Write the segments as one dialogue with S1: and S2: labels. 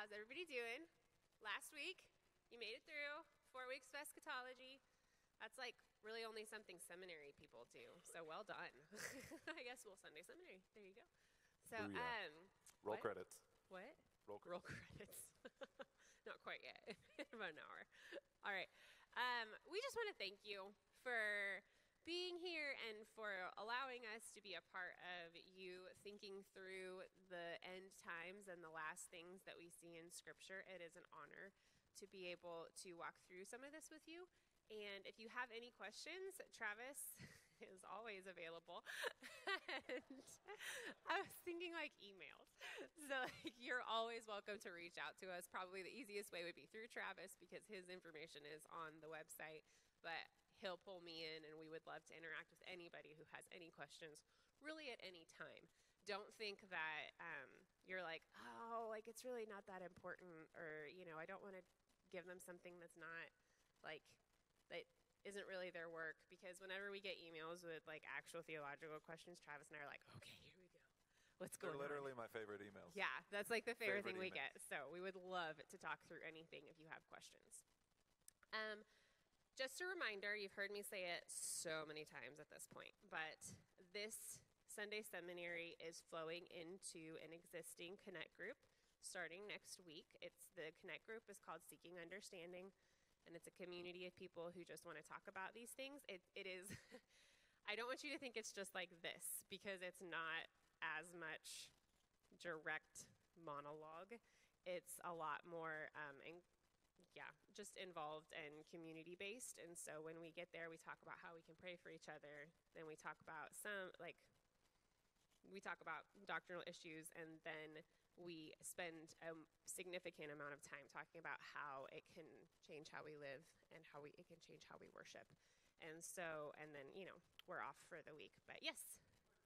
S1: How's everybody doing? Last week, you made it through 4 weeks of eschatology. That's like really only something seminary people do. So well done. I guess we'll Sunday seminary. There you go. So,
S2: Booyah. Roll
S1: what?
S2: credits.
S1: What?
S2: Roll
S1: Credits. Not quite yet. In about an hour. All right. We just want to thank you for being here and for allowing us to be a part of you thinking through the end times and the last things that we see in Scripture. It is an honor to be able to walk through some of this with you. And if you have any questions, Travis is always available. And I was thinking like emails. So you're always welcome to reach out to us. Probably the easiest way would be through Travis because his information is on the website. But he'll pull me in and we would love to interact with anybody who has any questions really at any time. Don't think that you're like, oh, like it's really not that important, or, you know, I don't want to give them something that's not like that isn't really their work, because whenever we get emails with like actual theological questions, Travis and I are like, okay, here we go. What's going on?
S2: They're literally my favorite emails.
S1: Yeah, that's like the favorite thing we
S2: emails.
S1: get. So we would love to talk through anything if you have questions. Just a reminder, you've heard me say it so many times at this point, but this Sunday seminary is flowing into an existing Connect group starting next week. The Connect group is called Seeking Understanding, and it's a community of people who just want to talk about these things. It is, I don't want you to think it's just like this, because it's not as much direct monologue. It's a lot more, just involved and community-based. And so when we get there, we talk about how we can pray for each other. Then we talk about doctrinal issues, and then we spend a significant amount of time talking about how it can change how we live and how it can change how we worship. And so, and then, you know, we're off for the week. But yes.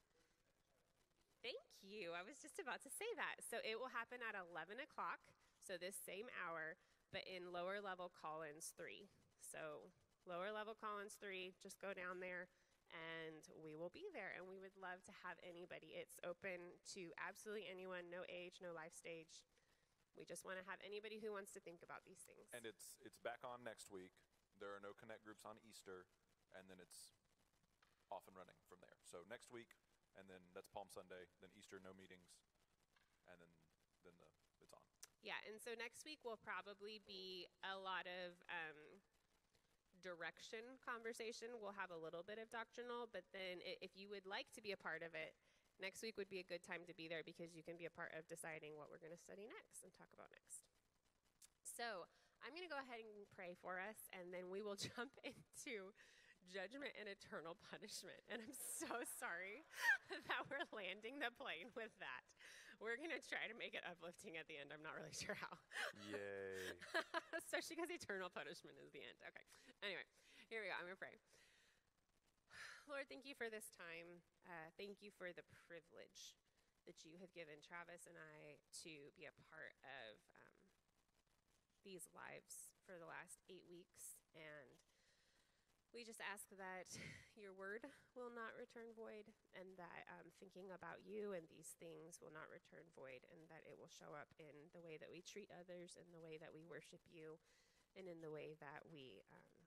S1: Thank you. I was just about to say that. So it will happen at 11 o'clock, so this same hour, but in lower level Collins 3. So lower level Collins 3, just go down there and we will be there, and we would love to have anybody. It's open to absolutely anyone, no age, no life stage. We just want to have anybody who wants to think about these things.
S2: And it's back on next week. There are no Connect groups on Easter, and then it's off and running from there. So next week, and then that's Palm Sunday, then Easter, no meetings, and then it's on.
S1: Yeah, and so next week will probably be a lot of direction conversation. We'll have a little bit of doctrinal, but then if you would like to be a part of it, next week would be a good time to be there, because you can be a part of deciding what we're going to study next and talk about next. So I'm going to go ahead and pray for us, and then we will jump into judgment and eternal punishment. And I'm so sorry that we're landing the plane with that. We're going to try to make it uplifting at the end. I'm not really sure how.
S2: Yay.
S1: Especially because eternal punishment is the end. Okay. Anyway, here we go. I'm going to pray. Lord, thank you for this time. Thank you for the privilege that you have given Travis and I to be a part of these lives for the last 8 weeks. And we just ask that your word will not return void, and that thinking about you and these things will not return void, and that it will show up in the way that we treat others, in the way that we worship you, and in the way that we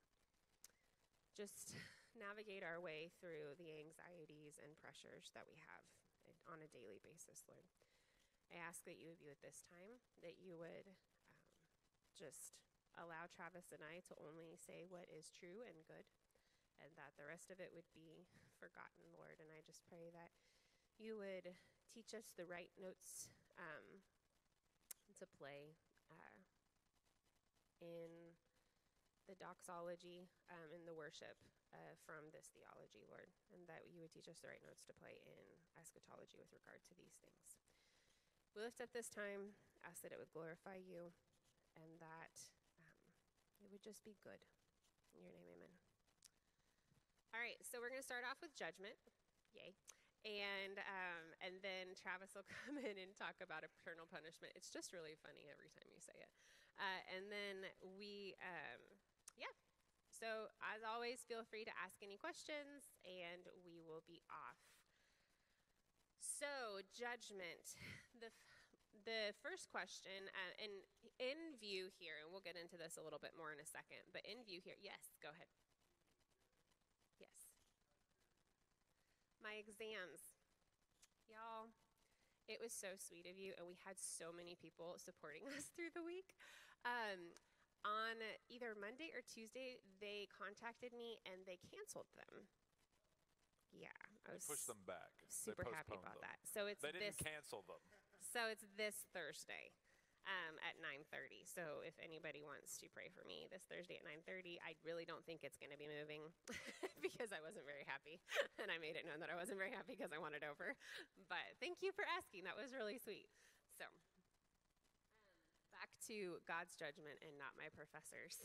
S1: just navigate our way through the anxieties and pressures that we have on a daily basis, Lord. I ask that you would be with this time, that you would just allow Travis and I to only say what is true and good, and that the rest of it would be forgotten, Lord. And I just pray that you would teach us the right notes to play in the doxology, in the worship from this theology, Lord, and that you would teach us the right notes to play in eschatology with regard to these things. We lift up this time, ask that it would glorify you, and that it would just be good. In your name, amen. All right, so we're going to start off with judgment. Yay. And then Travis will come in and talk about eternal punishment. It's just really funny every time you say it. And then So as always, feel free to ask any questions, and we will be off. So judgment. the first question, and in view here, and we'll get into this a little bit more in a second, but in view here, yes, go ahead. Yes. My exams. Y'all, it was so sweet of you, and we had so many people supporting us through the week. On either Monday or Tuesday, they contacted me and they canceled them. Yeah, I was
S2: pushed them back.
S1: super happy about that. So
S2: They didn't cancel them.
S1: So it's this Thursday at 9:30. So if anybody wants to pray for me this Thursday at 9:30, I really don't think it's going to be moving because I wasn't very happy. And I made it known that I wasn't very happy because I wanted over. But thank you for asking. That was really sweet. So back to God's judgment and not my professors.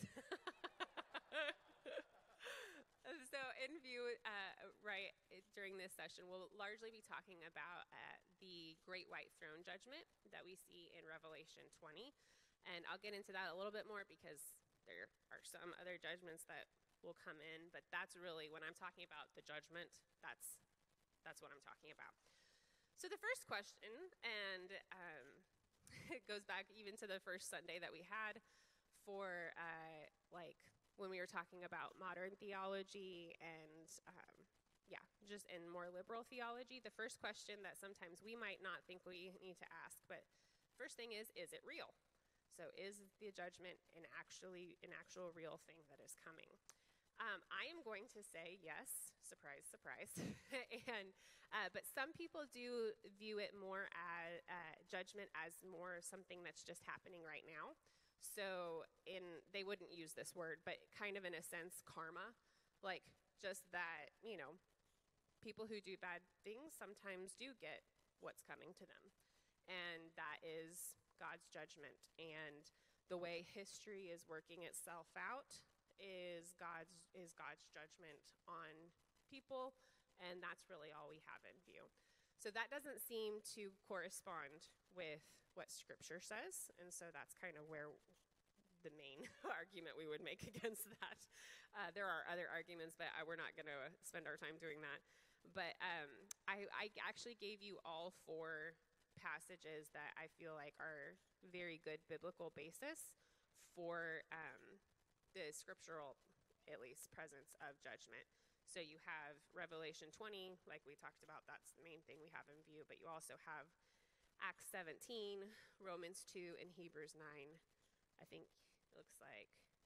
S1: So in view, during this session, we'll largely be talking about the Great White Throne Judgment that we see in Revelation 20. And I'll get into that a little bit more because there are some other judgments that will come in. But that's really, when I'm talking about the judgment, that's what I'm talking about. So the first question, and it goes back even to the first Sunday that we had for when we were talking about modern theology and just in more liberal theology, the first question that sometimes we might not think we need to ask, but first thing is it real? So is the judgment an actual real thing that is coming? I am going to say yes, surprise, surprise, but some people do view it more as judgment as more something that's just happening right now. So they wouldn't use this word, but kind of in a sense, karma, like just that, people who do bad things sometimes do get what's coming to them. And that is God's judgment. And the way history is working itself out is God's judgment on people, and that's really all we have in view. So that doesn't seem to correspond with what Scripture says, and so that's kind of where the main argument we would make against that. There are other arguments, but we're not going to spend our time doing that. But I actually gave you all 4 passages that I feel like are very good biblical basis for the scriptural, at least, presence of judgment. So you have Revelation 20, like we talked about, that's the main thing we have in view, but you also have Acts 17, Romans 2, and Hebrews 9. I think it looks like,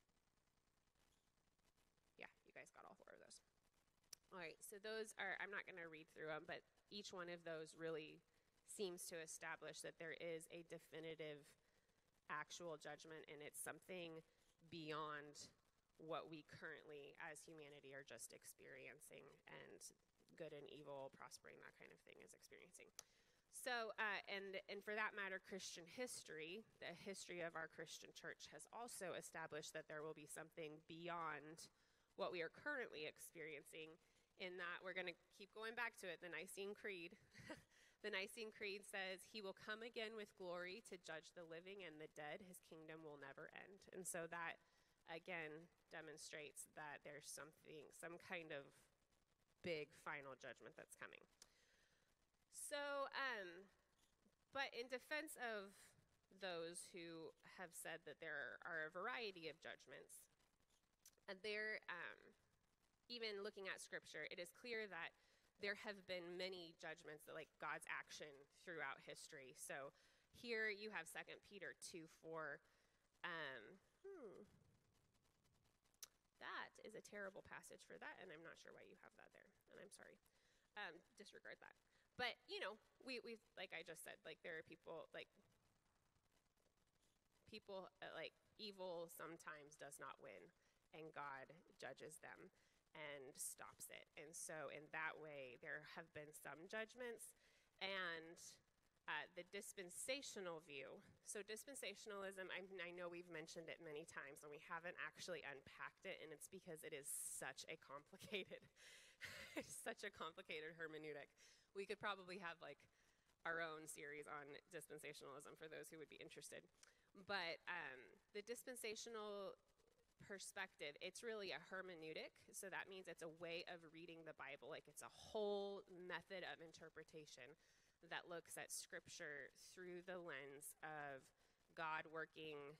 S1: yeah, you guys got all 4 of those. All right, so those are, I'm not going to read through them, but each one of those really seems to establish that there is a definitive actual judgment, and it's something beyond what we currently as humanity are just experiencing, and good and evil, prospering, that kind of thing is experiencing. So, and for that matter, Christian history, the history of our Christian church has also established that there will be something beyond what we are currently experiencing, in that we're going to keep going back to it, the Nicene Creed. The Nicene Creed says, "He will come again with glory to judge the living and the dead. His kingdom will never end." And so that, again, demonstrates that there's some kind of big final judgment that's coming. So, but in defense of those who have said that there are a variety of judgments, even looking at Scripture, it is clear that there have been many judgments that, like, God's action throughout history. So here you have 2 Peter 2:4. That is a terrible passage for that, and I'm not sure why you have that there, and I'm sorry. Disregard that. But, we've, like I just said, like, there are people, like evil sometimes does not win, and God judges them and stops it. And so in that way, there have been some judgments. And the dispensational view, so dispensationalism, I know we've mentioned it many times, and we haven't actually unpacked it, and it's because it is such a complicated hermeneutic. We could probably have, like, our own series on dispensationalism for those who would be interested. But the dispensational perspective, it's really a hermeneutic, so that means it's a way of reading the Bible, like it's a whole method of interpretation that looks at Scripture through the lens of God working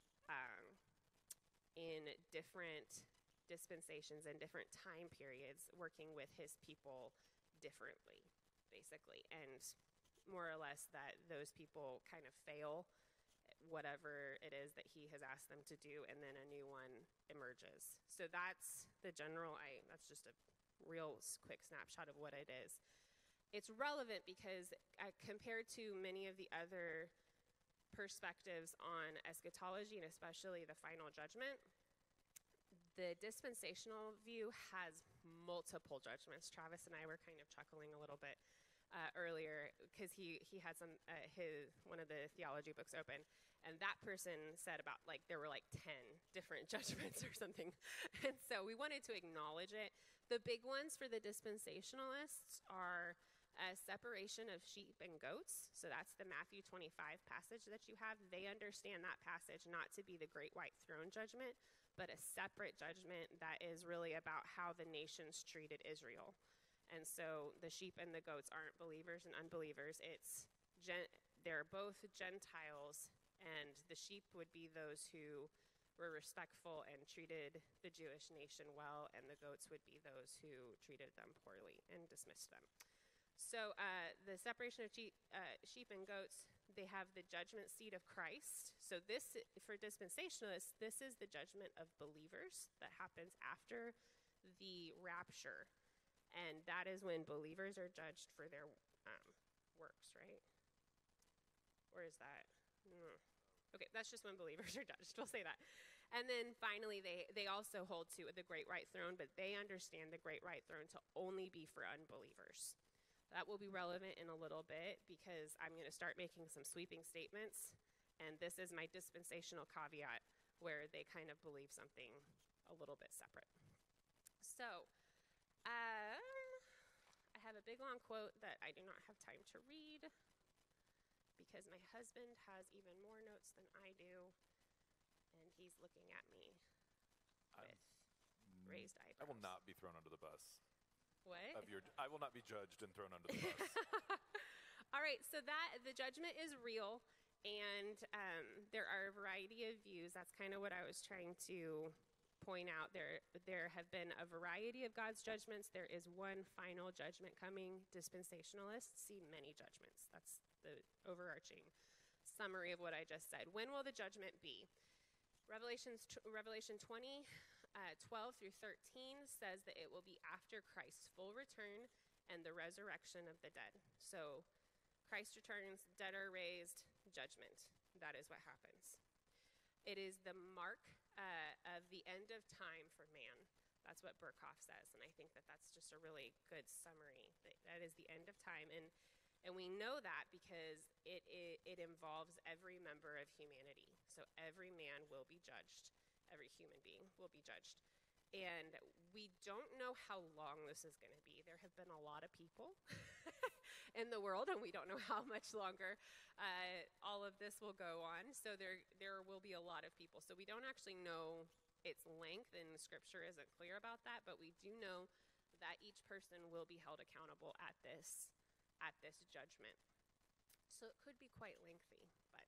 S1: in different dispensations and different time periods, working with his people differently, basically. And more or less that those people kind of fail whatever it is that he has asked them to do, and then a new one emerges. So that's the general, that's just a real quick snapshot of what it is. It's relevant because compared to many of the other perspectives on eschatology, and especially the final judgment, the dispensational view has multiple judgments. Travis and I were kind of chuckling a little bit earlier because he had one of the theology books open, and that person said about there were 10 different judgments or something. And so we wanted to acknowledge it. The big ones for the dispensationalists are separation of sheep and goats. So that's the Matthew 25 passage that you have. They understand that passage not to be the great white throne judgment, but a separate judgment that is really about how the nations treated Israel. And so the sheep and the goats aren't believers and unbelievers. They're both Gentiles, and the sheep would be those who were respectful and treated the Jewish nation well, and the goats would be those who treated them poorly and dismissed them. So the separation of sheep and goats, they have the judgment seat of Christ. So this, for dispensationalists, this is the judgment of believers that happens after the rapture. And that is when believers are judged for their works, right? Or is that? Okay, that's just when believers are judged. We'll say that. And then finally, they also hold to the great white throne, but they understand the great white throne to only be for unbelievers. That will be relevant in a little bit because I'm going to start making some sweeping statements, and this is my dispensational caveat where they kind of believe something a little bit separate. So I have a big long quote that I do not have time to read because my husband has even more notes than I do, and he's looking at me with raised eyebrows.
S2: I will not be thrown under the bus.
S1: What?
S2: I will not be judged and thrown under the bus.
S1: All right, so the judgment is real, and there are a variety of views. That's kind of what I was trying to point out. There have been a variety of God's judgments. There is one final judgment coming. Dispensationalists see many judgments. That's the overarching summary of what I just said. When will the judgment be? Revelation 20, 12 through 13 says that it will be after Christ's full return and the resurrection of the dead. So Christ returns, dead are raised, judgment. That is what happens. It is the mark of the end of time for man. That's what Berkhoff says, and I think that that's just a really good summary. That is the end of time, and we know that because it involves every member of humanity. So every man will be judged. Every human being will be judged. And we don't know how long this is going to be. There have been a lot of people in the world, and we don't know how much longer all of this will go on. So there will be a lot of people. So we don't actually know its length, and Scripture isn't clear about that, but we do know that each person will be held accountable at this judgment. So it could be quite lengthy, but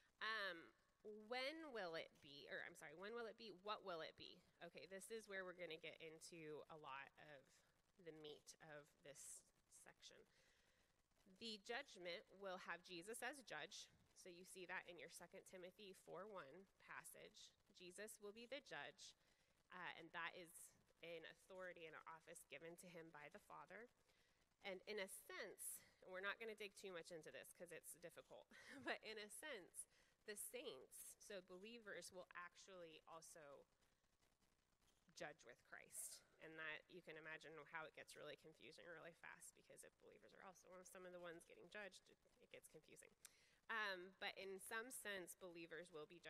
S1: when will it be? What will it be? Okay, this is where we're going to get into a lot of the meat of this section. The judgment will have Jesus as judge. So you see that in your 2 Timothy 4:1 passage. Jesus will be the judge, and that is an authority and an office given to him by the Father. And in a sense, we're not going to dig too much into this because it's difficult, but in a sense, the saints, so believers, will actually also judge with Christ. And that you can imagine how it gets really confusing really fast, because if believers are also some of the ones getting judged, it gets confusing. But in some sense, believers will be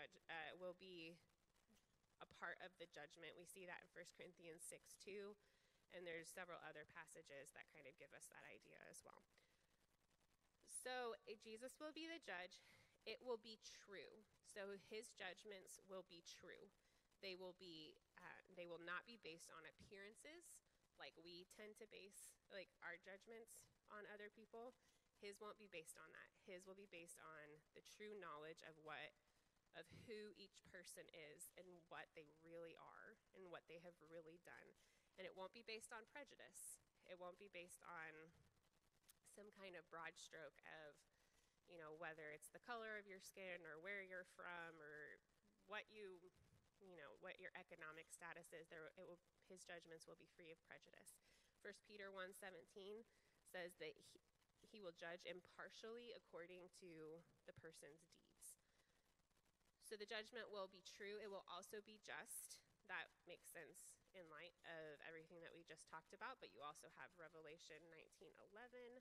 S1: a part of the judgment. We see that in 1 Corinthians 6:2, and there's several other passages that kind of give us that idea as well. So Jesus will be the judge. It will be true. So his judgments will be true. They will not be based on appearances like we tend to base our judgments on other people. His won't be based on that. His will be based on the true knowledge of who each person is and what they really are and what they have really done. And it won't be based on prejudice. It won't be based on some kind of broad stroke of, whether it's the color of your skin or where you're from or what what your economic status is. His judgments will be free of prejudice. 1 Peter 1:17 says that he will judge impartially according to the person's deeds. So the judgment will be true. It will also be just. That makes sense in light of everything that we just talked about, but you also have Revelation 19:11,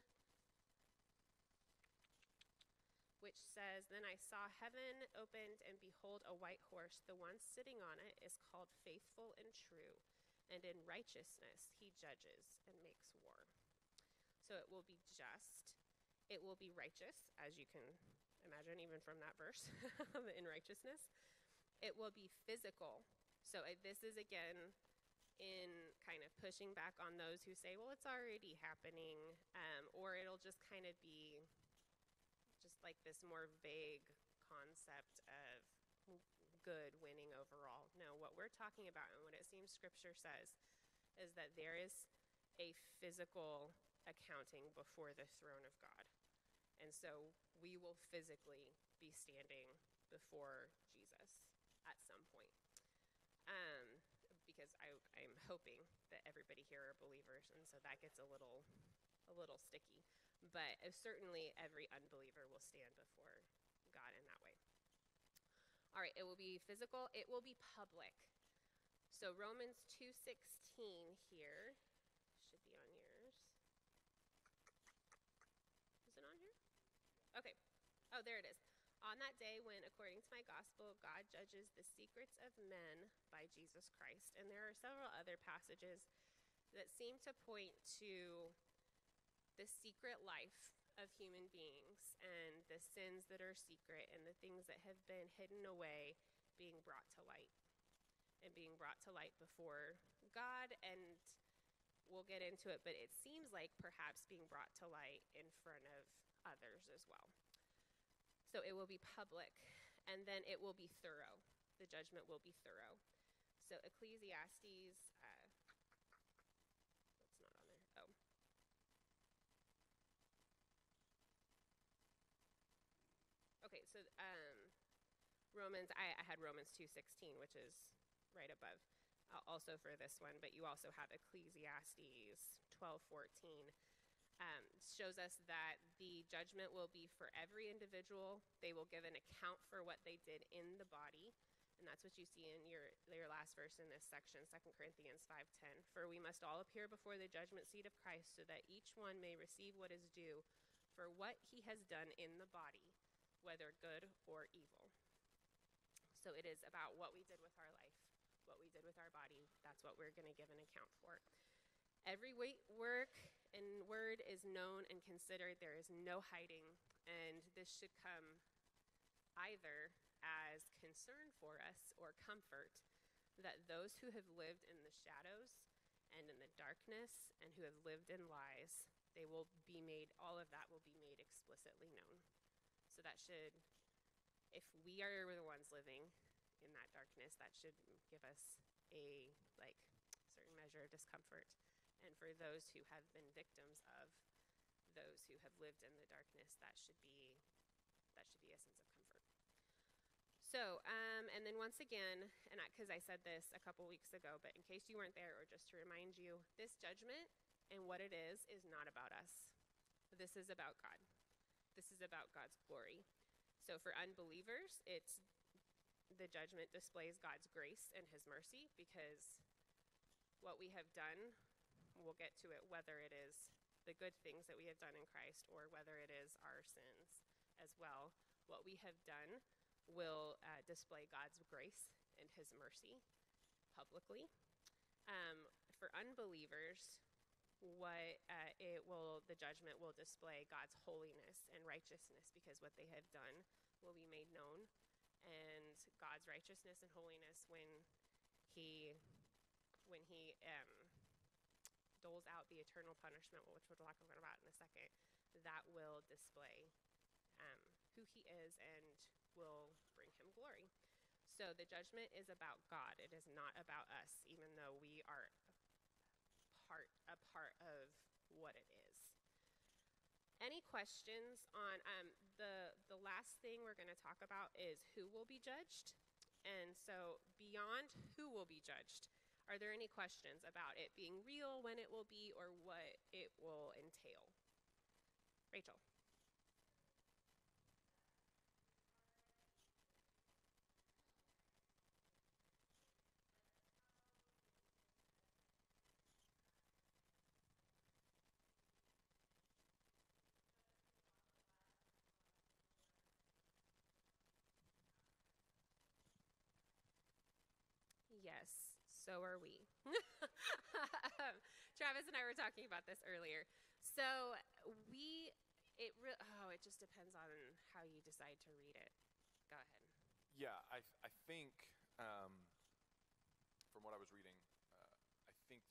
S1: which says, "Then I saw heaven opened, and behold, a white horse. The one sitting on it is called Faithful and True, and in righteousness he judges and makes war." So it will be just. It will be righteous, as you can imagine even from that verse, in righteousness. It will be physical. So this is, again, in kind of pushing back on those who say, well, it's already happening, or it'll just kind of be just like this more vague concept of good winning overall. No, what we're talking about and what it seems Scripture says is that there is a physical accounting before the throne of God. And so we will physically be standing before Jesus at some point. Because I'm hoping that everybody here are believers, and so that gets a little sticky. But certainly every unbeliever will stand before God in that way. All right, it will be physical. It will be public. So Romans 2:16 here should be on yours. Is it on here? Okay. Oh, there it is. "On that day when, according to my gospel, God judges the secrets of men by Jesus Christ." And there are several other passages that seem to point to the secret life of human beings and the sins that are secret and the things that have been hidden away being brought to light and being brought to light before God. And we'll get into it, but it seems like perhaps being brought to light in front of others as well. So it will be public, and then it will be thorough. The judgment will be thorough. So Ecclesiastes, it's not on there. Oh. Okay, so Romans, I had Romans 2:16, which is right above, also for this one, but you also have Ecclesiastes 12:14. Shows us that the judgment will be for every individual. They will give an account for what they did in the body. And that's what you see in your last verse in this section, 2 Corinthians 5:10. "For we must all appear before the judgment seat of Christ, so that each one may receive what is due for what he has done in the body, whether good or evil." So it is about what we did with our life, what we did with our body. That's what we're going to give an account for. "Every work and word is known and considered. There is no hiding." And this should come either as concern for us or comfort, that those who have lived in the shadows and in the darkness and who have lived in lies, all of that will be made explicitly known. So that should, if we are the ones living in that darkness, that should give us a certain measure of discomfort. And for those who have been victims of those who have lived in the darkness, that should be a sense of comfort. So, and then once again, and because I said this a couple weeks ago, but in case you weren't there, or just to remind you, this judgment and what it is not about us. This is about God. This is about God's glory. So for unbelievers, the judgment displays God's grace and his mercy, because what we have done, we'll get to it, whether it is the good things that we have done in Christ or whether it is our sins as well. What we have done will display God's grace and his mercy publicly. For unbelievers, the judgment will display God's holiness and righteousness, because what they have done will be made known, and God's righteousness and holiness when he doles out the eternal punishment, which we'll talk about in a second, that will display who he is and will bring him glory. So the judgment is about God. It is not about us, even though we are a part of what it is. Any questions on the last thing we're going to talk about is who will be judged. And so beyond who will be judged, are there any questions about it being real, when it will be, or what it will entail? Rachel. Yes, so are we. Travis and I were talking about this earlier. So it just depends on how you decide to read it. Go ahead.
S2: Yeah, I think from what I was reading, I think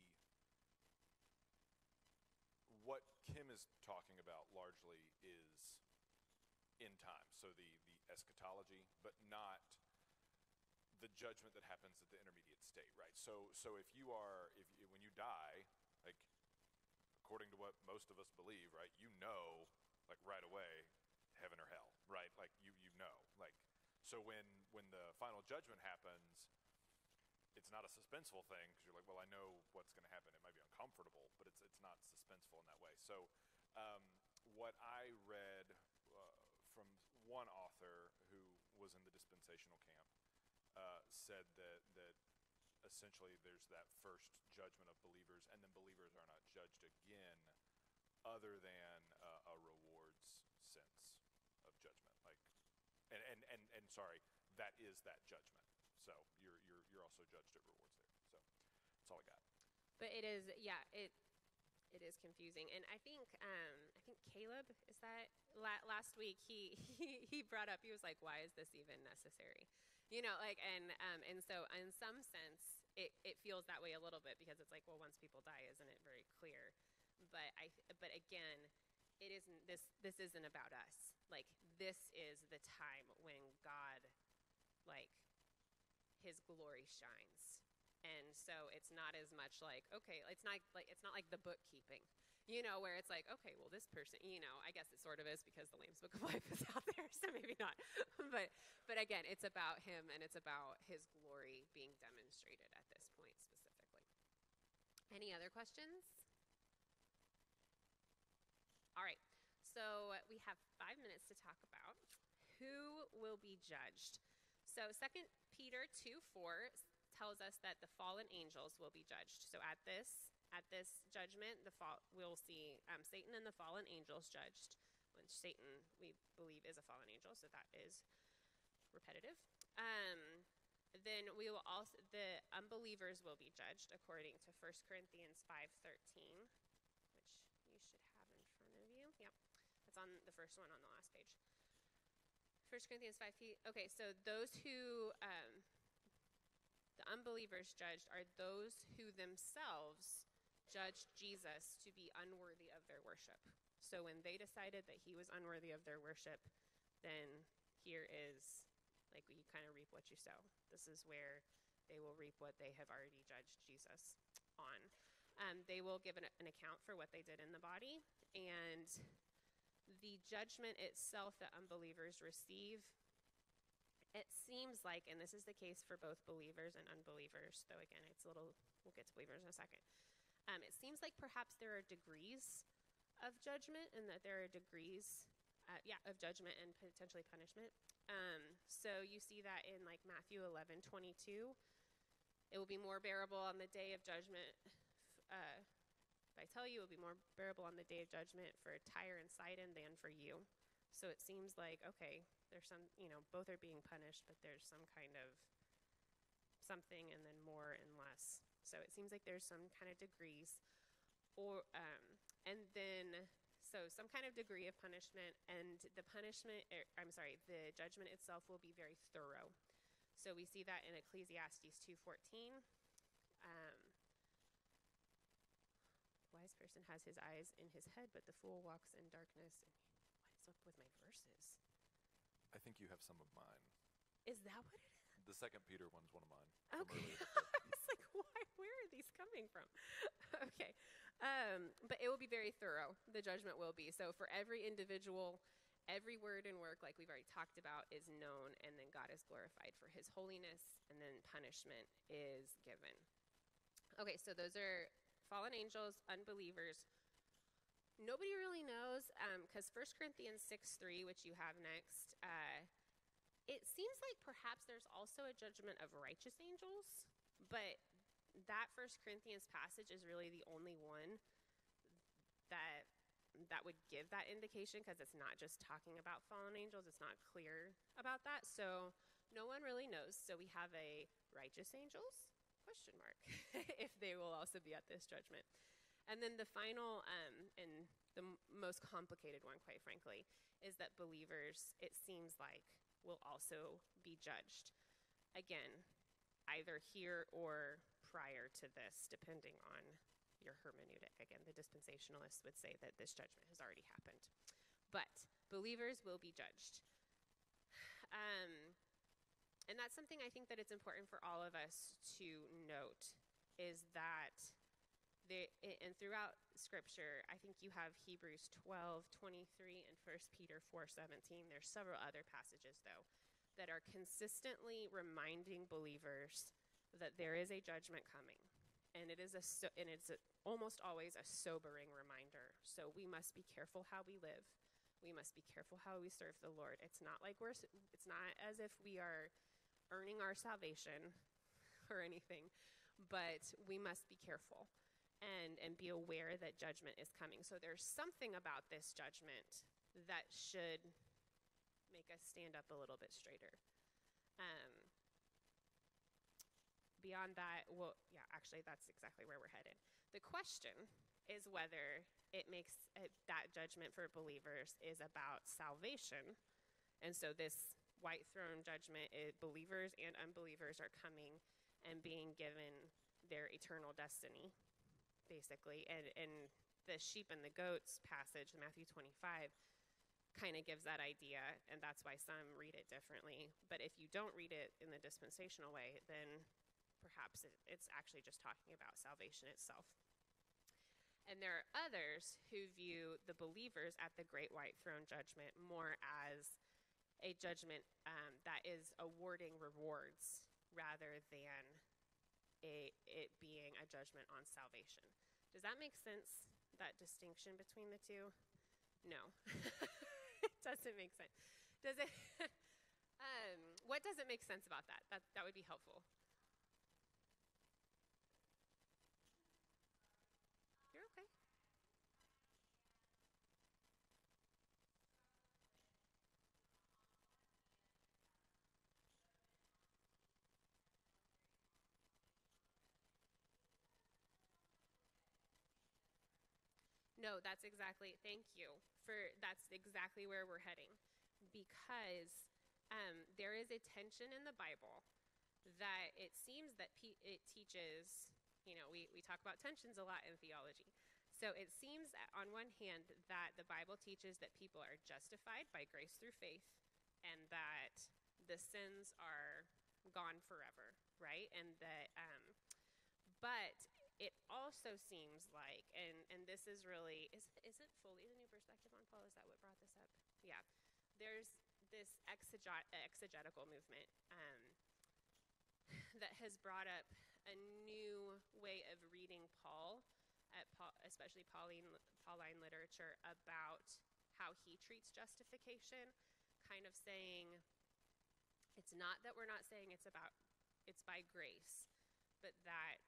S2: what Kim is talking about largely is end time, so the eschatology, but not the judgment that happens at the intermediate state, right? So if when you die, like according to what most of us believe, right, like right away, heaven or hell, right? Like you know, like so when the final judgment happens, it's not a suspenseful thing because you're like, well, I know what's going to happen. It might be uncomfortable, but it's not suspenseful in that way. So what I read from one author who was in the dispensational camp said that essentially there's that first judgment of believers, and then believers are not judged again other than a rewards sense of judgment. Like, and sorry, that is that judgment. So you're also judged at rewards there. So that's all I got.
S1: But it is, yeah, it is confusing, and I think Caleb, is that last week he brought up, he was like, why is this even necessary? You know, like, and so in some sense it feels that way a little bit, because it's like, well, once people die, isn't it very clear? But again, it isn't, this isn't about us. Like, this is the time when God, like, his glory shines. And so it's not as much like, okay, it's not like the bookkeeping, you know, where it's like, okay, well, this person, you know, I guess it sort of is because the Lamb's Book of Life is out there, so maybe not. But again, it's about him, and it's about his glory being demonstrated at this point specifically. Any other questions? All right, so we have 5 minutes to talk about who will be judged. So 2 Peter 2:4 tells us that the fallen angels will be judged. So at this judgment, we'll see Satan and the fallen angels judged. When Satan, we believe, is a fallen angel, so that is repetitive. Then the unbelievers will be judged according to 1 Corinthians 5:13, which you should have in front of you. Yep, that's on the first one on the last page. 1 Corinthians 5. Okay, so those who the unbelievers judged are those who themselves judged Jesus to be unworthy of their worship. So when they decided that he was unworthy of their worship, then here is, like, you kind of reap what you sow. This is where they will reap what they have already judged Jesus on. They will give an account for what they did in the body, and the judgment itself that unbelievers receive, it seems like, and this is the case for both believers and unbelievers, though again, we'll get to believers in a second. It seems like perhaps there are degrees of judgment, and that there are degrees, of judgment and potentially punishment. So you see that in like Matthew 11:22. It will be more bearable on the day of judgment. If I tell you, it will be more bearable on the day of judgment for Tyre and Sidon than for you. So it seems like, okay, there's some, both are being punished, but there's some kind of something, and then more and less. So it seems like there's some kind of degrees, and then some kind of degree of punishment, and the judgment itself will be very thorough. So we see that in Ecclesiastes 2:14. person has his eyes in his head, but the fool walks in darkness. And what is up with my verses?
S2: I think you have some of mine.
S1: Is that what it is?
S2: The 2 Peter one's one of mine.
S1: Okay.
S2: From earlier today.
S1: I was like, where are these coming from? Okay. But it will be very thorough. The judgment will be. So for every individual, every word and work, like we've already talked about, is known, and then God is glorified for his holiness, and then punishment is given. Okay, so those are fallen angels, unbelievers. Nobody really knows, because 1 Corinthians 6:3, which you have next, it seems like perhaps there's also a judgment of righteous angels, but that 1 Corinthians passage is really the only one that would give that indication, because it's not just talking about fallen angels. It's not clear about that. So no one really knows. So we have a righteous angels, question mark, if they will also be at this judgment. And then the final and the most complicated one, quite frankly, is that believers, it seems like, will also be judged. Again, either here or prior to this, depending on your hermeneutic. Again, the dispensationalists would say that this judgment has already happened. But believers will be judged. And that's something I think that it's important for all of us to note, is that and throughout Scripture, I think you have Hebrews 12:23 and 1 Peter 4:17. There's several other passages, though, that are consistently reminding believers that there is a judgment coming. And it's almost always a sobering reminder. So we must be careful how we live. We must be careful how we serve the Lord. It's not as if we are earning our salvation or anything, but we must be careful and be aware that judgment is coming. So there's something about this judgment that should make us stand up a little bit straighter. Beyond that, well, yeah, actually, that's exactly where we're headed. The question is whether it makes that judgment for believers is about salvation. And so this white throne judgment, believers and unbelievers are coming and being given their eternal destiny, basically. And the sheep and the goats passage, Matthew 25, kind of gives that idea, and that's why some read it differently. But if you don't read it in the dispensational way, then perhaps it's actually just talking about salvation itself. And there are others who view the believers at the great white throne judgment more as a judgment that is awarding rewards rather than it being a judgment on salvation. Does that make sense, that distinction between the two? No. It doesn't make sense. Does it? What doesn't make sense about that? That would be helpful. You're okay. No, that's exactly, thank you. That's exactly where we're heading. Because there is a tension in the Bible that it seems that it teaches, we talk about tensions a lot in theology. So it seems on one hand that the Bible teaches that people are justified by grace through faith, and that the sins are gone forever, right? And that, but it also seems like, and this is really, is it fully the New Perspective on Paul? Is that what brought this up? Yeah. There's this exegetical movement that has brought up a new way of reading Paul, especially Pauline literature, about how he treats justification, kind of saying, it's not that we're not saying it's by grace, but that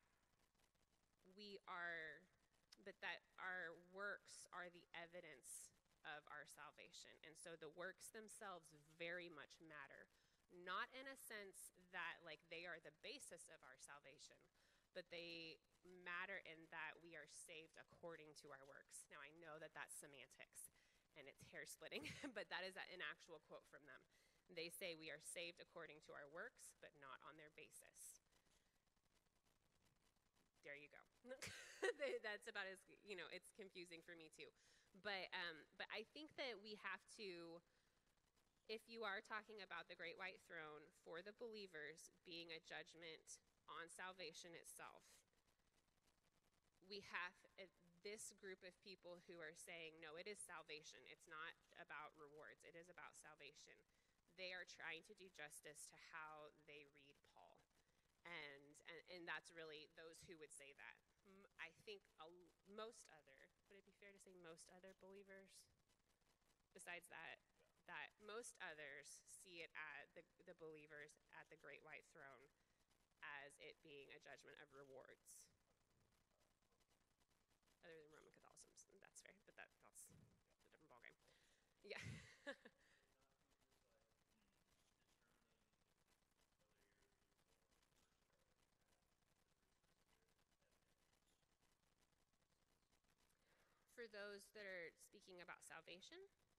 S1: our works are the evidence of our salvation. And so the works themselves very much matter. Not in a sense that they are the basis of our salvation, but they matter in that we are saved according to our works. Now, I know that that's semantics and it's hair splitting, but that is an actual quote from them. They say we are saved according to our works, but not on their basis. there you go. That's about as, it's confusing for me too. But I think that we have to, if you are talking about the great white throne for the believers being a judgment on salvation itself, we have this group of people who are saying, no, it is salvation. It's not about rewards. It is about salvation. They are trying to do justice to how they read Paul. And that's really those who would say that. I think most other, would it be fair to say most other believers, besides that most others see it at the believers at the great white throne as it being a judgment of rewards. Other than Roman Catholicism, that's fair, but that's a different ballgame. Yeah. For those that are speaking about salvation,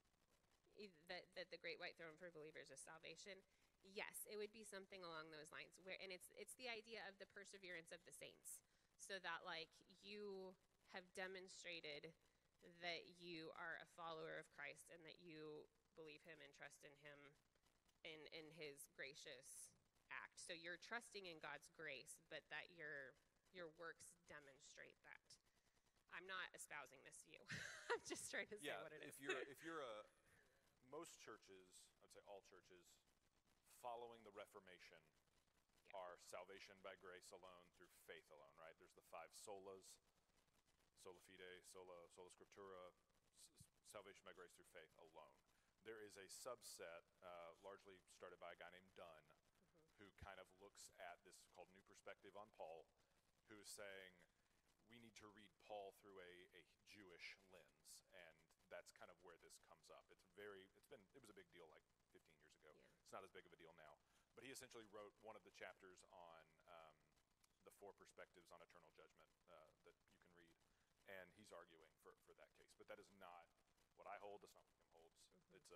S1: that the great white throne for believers is salvation, yes, it would be something along those lines. And it's the idea of the perseverance of the saints, so that like you have demonstrated that you are a follower of Christ and that you believe him and trust in him in his gracious act. So you're trusting in God's grace, but that your works demonstrate that. I'm not espousing this to you. I'm just trying to say what it is.
S2: If you're most churches, I'd say all churches, following the Reformation are salvation by grace alone through faith alone, right? There's the 5 solas, sola fide, sola scriptura, salvation by grace through faith alone. There is a subset, largely started by a guy named Dunn, who kind of looks at this called New Perspective on Paul, who is saying we need to read Paul through a Jewish lens, and that's kind of where this comes up. It was a big deal like 15 years ago.
S1: Yeah.
S2: It's not as big of a deal now. But he essentially wrote one of the chapters on the 4 perspectives on eternal judgment that you can read, and he's arguing for that case. But that is not what I hold. That's not what Kim holds. It's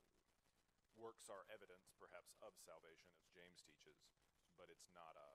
S2: works are evidence, perhaps, of salvation, as James teaches, but it's not a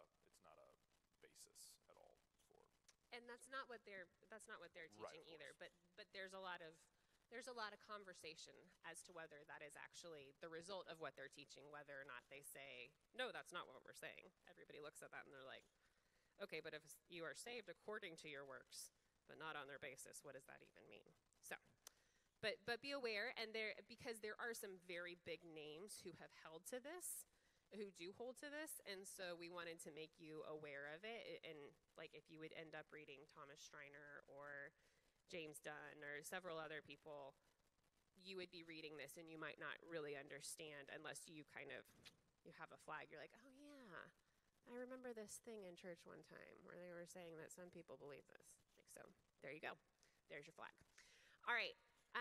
S2: basis at all for.
S1: And that's not what they're teaching
S2: Right,
S1: either. But there's a lot of conversation as to whether that is actually the result of what they're teaching, whether or not they say, no, that's not what we're saying. Everybody looks at that and they're like, okay, but if you are saved according to your works, but not on their basis, what does that even mean? So, but be aware, and because there are some very big names who have held to this, who do hold to this, and so we wanted to make you aware of it. And like if you would end up reading Thomas Schreiner or James Dunn or several other people, you would be reading this and you might not really understand unless you you have a flag. You're like, oh yeah, I remember this thing in church one time where they were saying that some people believe this. Like, so there you go. There's your flag. All right.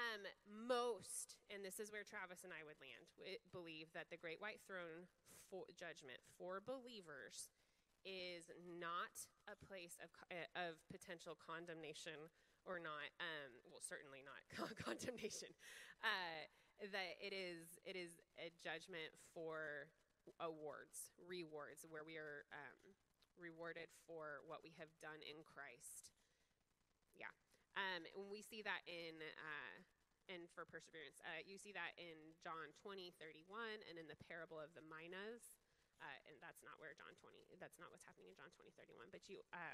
S1: Most, and this is where Travis and I would land, believe that the great white throne judgment for believers is not a place of potential condemnation, or not, well, certainly not condemnation. That it is a judgment for rewards, where we are rewarded for what we have done in Christ. Yeah. And we see that and for perseverance. You see that in John 20:31 and in the parable of the minas. And that's not that's not what's happening in John 20:31. But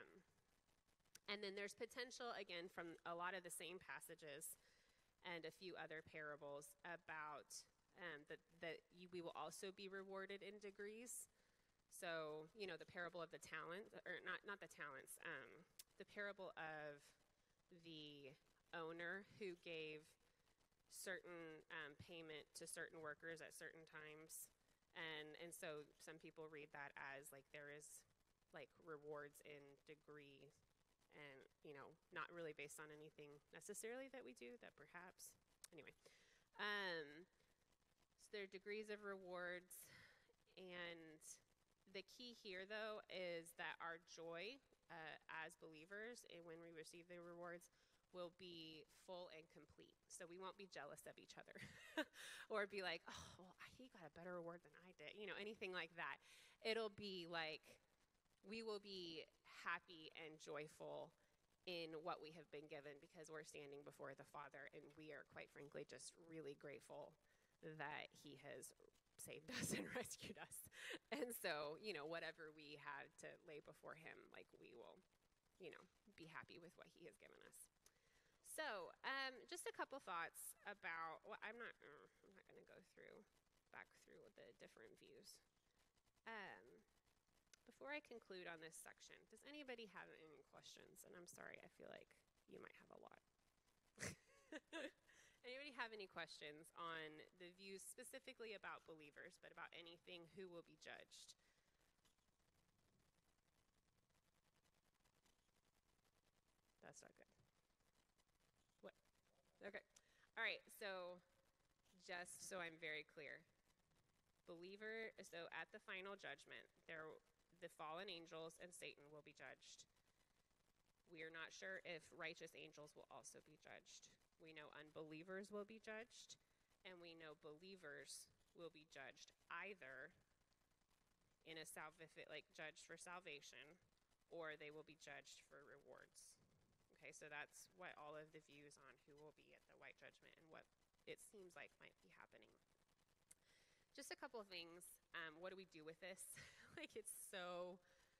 S1: and then there's potential, again, from a lot of the same passages and a few other parables about that we will also be rewarded in degrees. So, the parable of the talents, or not the talents, the parable of the owner who gave certain payment to certain workers at certain times. And so some people read that as like there is like rewards in degree, and not really based on anything necessarily that we do, that perhaps anyway. So there are degrees of rewards, and the key here though is that our joy as believers, and when we receive the rewards, will be full and complete. So we won't be jealous of each other or be like, oh, well, he got a better reward than I did, anything like that. It'll be like, we will be happy and joyful in what we have been given because we're standing before the Father, and we are, quite frankly, just really grateful that He has saved us and rescued us. And so, whatever we have to lay before Him, like we will, be happy with what He has given us. So, just a couple thoughts about. Well, I'm not going to go back through the different views. Before I conclude on this section, does anybody have any questions? And I'm sorry, I feel like you might have a lot. Anybody have any questions on the views specifically about believers, but about anything who will be judged? That's not good. What? Okay. All right, so just so I'm very clear, so at the final judgment, the fallen angels and Satan will be judged. We are not sure if righteous angels will also be judged. We know unbelievers will be judged, and we know believers will be judged either in judged for salvation, or they will be judged for rewards. Okay, so that's what all of the views on who will be at the white judgment and what it seems like might be happening. Just a couple of things. What do we do with this? It's so...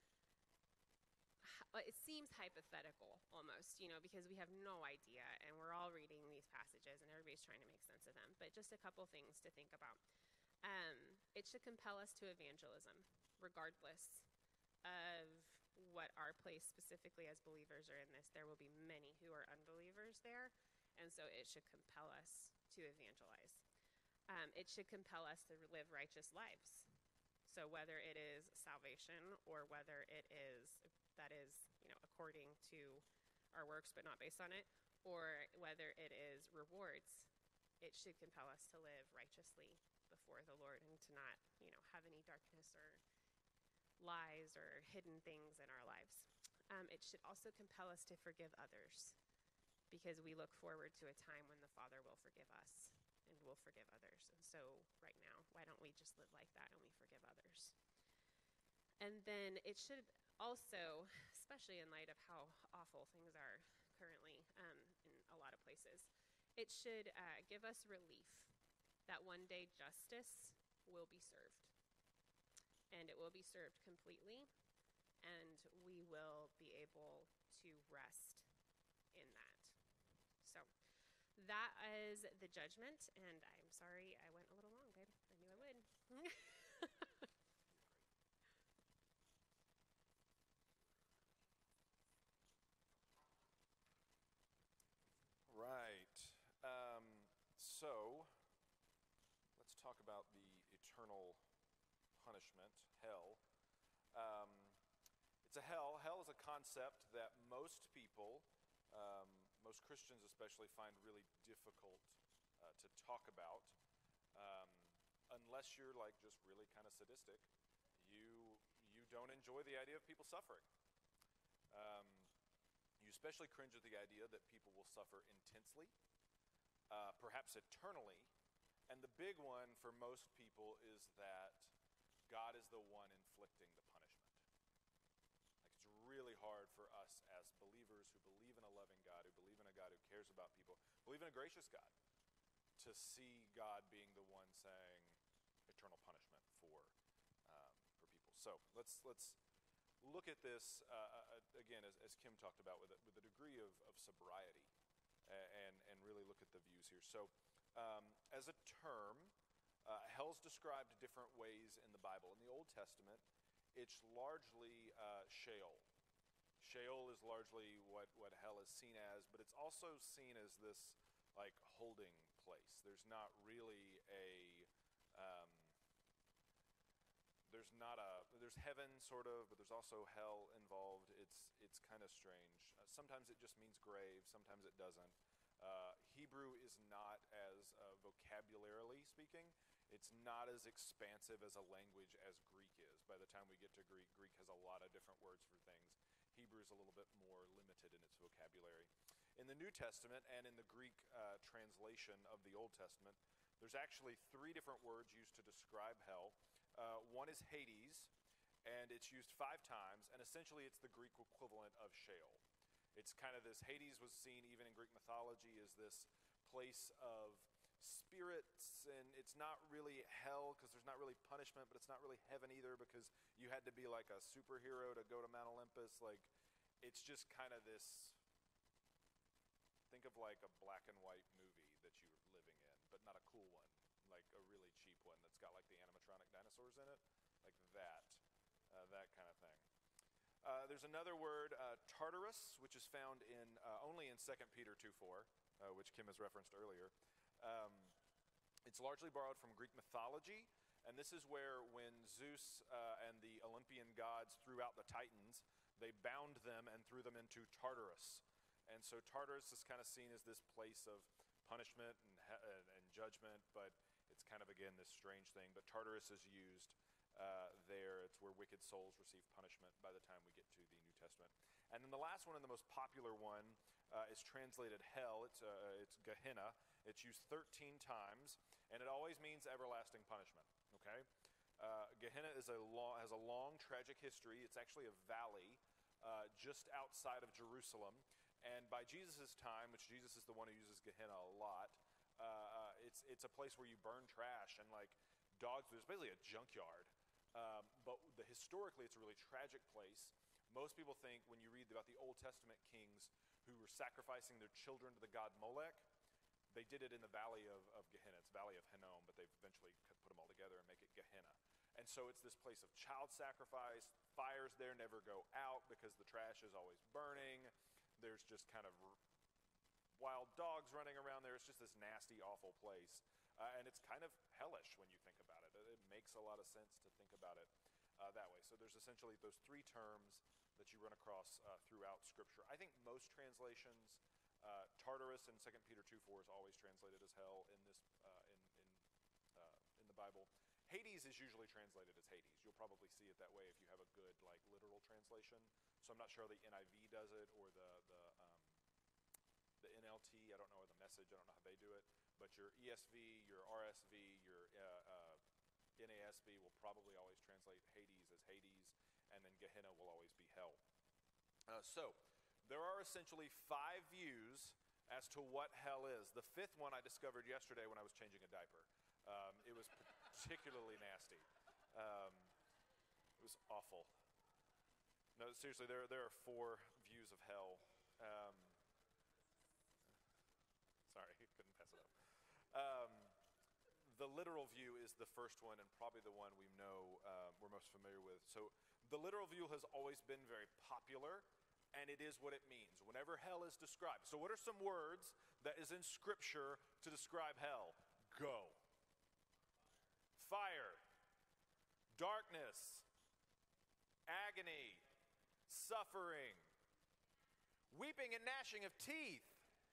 S1: It seems hypothetical almost, because we have no idea, and we're all reading these passages, and everybody's trying to make sense of them. But just a couple things to think about. It should compel us to evangelism, regardless of what our place specifically as believers are in this. There will be many who are unbelievers there, and so it should compel us to evangelize. It should compel us to live righteous lives. So whether it is salvation or whether it is, according to our works but not based on it, or whether it is rewards, it should compel us to live righteously before the Lord and to not, have any darkness or lies or hidden things in our lives. It should also compel us to forgive others, because we look forward to a time when the Father will forgive us and will forgive others. And so right now, why don't we just live like that and we forgive others? And then it should also, especially in light of how awful things are currently in a lot of places, it should give us relief that one day justice will be served. And it will be served completely, and we will be able to rest in that. So that is the judgment, and I'm sorry I went a little long, babe. I knew I would.
S2: Right. So let's talk about the eternal punishment, hell. It's a hell. Hell is a concept that most people, most Christians especially, find really difficult to talk about. Unless you're just really kind of sadistic, you don't enjoy the idea of people suffering. You especially cringe at the idea that people will suffer intensely, perhaps eternally. And the big one for most people is that God is the one inflicting the punishment. It's really hard for us as believers who believe in a loving God, who believe in a God who cares about people, believe in a gracious God, to see God being the one saying eternal punishment for people. So let's look at this again, as Kim talked about, with a degree of sobriety, and really look at the views here. So as a term, hell's described different ways in the Bible. In the Old Testament, it's largely Sheol. Sheol is largely what hell is seen as, but it's also seen as this holding place. There's not really there's heaven sort of, but there's also hell involved. It's kind of strange. Sometimes it just means grave, sometimes it doesn't. Hebrew is not as, vocabularily speaking, it's not as expansive as a language as Greek is. By the time we get to Greek, Greek has a lot of different words for things. Hebrew is a little bit more limited in its vocabulary. In the New Testament and in the Greek translation of the Old Testament, there's actually 3 different words used to describe hell. One is Hades, and it's used 5 times, and essentially it's the Greek equivalent of Sheol. It's kind of this, Hades was seen even in Greek mythology as this place of spirits, and it's not really hell because there's not really punishment, but it's not really heaven either because you had to be like a superhero to go to Mount Olympus. Like, it's just kind of this, think of like a black and white movie that you're living in, but not a cool one, like a really cheap one that's got like the animatronic dinosaurs in it, like that kind of thing. There's another word, Tartarus, which is found in only in 2 Peter 2:4, which Kim has referenced earlier. It's largely borrowed from Greek mythology, and this is where when Zeus and the Olympian gods threw out the Titans, they bound them and threw them into Tartarus. And so Tartarus is kind of seen as this place of punishment and judgment, but it's kind of, again, this strange thing. But Tartarus is used there. It's where wicked souls receive punishment by the time we get to the New Testament. And then the last one, and the most popular one, is translated hell. It's Gehenna. It's used 13 times, and it always means everlasting punishment. Okay, Gehenna has a long, tragic history. It's actually a valley just outside of Jerusalem, and by Jesus' time, which Jesus is the one who uses Gehenna a lot, it's a place where you burn trash and like dogs. It's basically a junkyard. But historically, it's a really tragic place. Most people think when you read about the Old Testament kings who were sacrificing their children to the god Molech, they did it in the valley of Gehenna. It's the valley of Hinnom, but they've eventually put them all together and make it Gehenna. And so it's this place of child sacrifice. Fires there never go out because the trash is always burning. There's just kind of wild dogs running around there. It's just this nasty, awful place. And it's kind of hellish when you think about it. It makes a lot of sense to think about it that way. So there's essentially those 3 terms that you run across throughout Scripture. I think most translations, Tartarus in 2 Peter 2:4 is always translated as hell in the Bible. Hades is usually translated as Hades. You'll probably see it that way if you have a good like literal translation. So I'm not sure the NIV does it or the NLT. I don't know, or the Message. I don't know how they do it. But your ESV, your RSV, your NASB will probably always translate Hades as Hades, and then Gehenna will always be hell. So there are essentially 5 views as to what hell is. The 5th one I discovered yesterday when I was changing a diaper. It was particularly nasty. It was awful. No, seriously, there are 4 views of hell. Sorry, couldn't pass it up. The literal view is the first one and probably the one we're most familiar with. So the literal view has always been very popular, and it is what it means whenever hell is described. So what are some words that is in Scripture to describe hell? Go. Fire. Darkness. Agony. Suffering. Weeping and gnashing of teeth.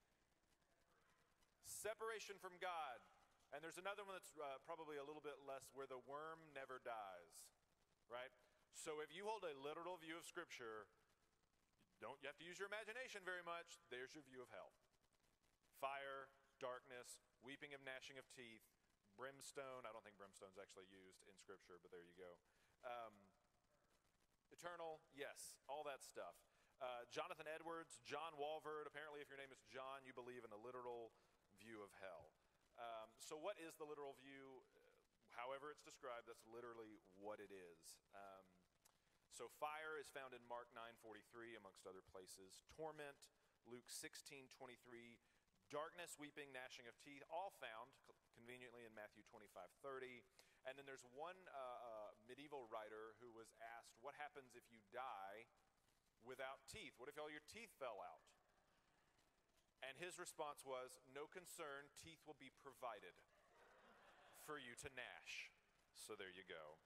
S2: Separation from God. And there's another one that's probably a little bit less, where the worm never dies, right? So if you hold a literal view of Scripture, you have to use your imagination very much. There's your view of hell. Fire, darkness, weeping and gnashing of teeth, brimstone. I don't think brimstone's actually used in Scripture, but there you go. Eternal, yes, all that stuff. Jonathan Edwards, John Walvoord. Apparently, if your name is John, you believe in the literal view of hell. So what is the literal view? However it's described, that's literally what it is. So fire is found in Mark 9:43, amongst other places. Torment, Luke 16:23. Darkness, weeping, gnashing of teeth, all found conveniently in Matthew 25:30. And then there's one medieval writer who was asked, what happens if you die without teeth? What if all your teeth fell out? And his response was, no concern, teeth will be provided for you to gnash. So there you go.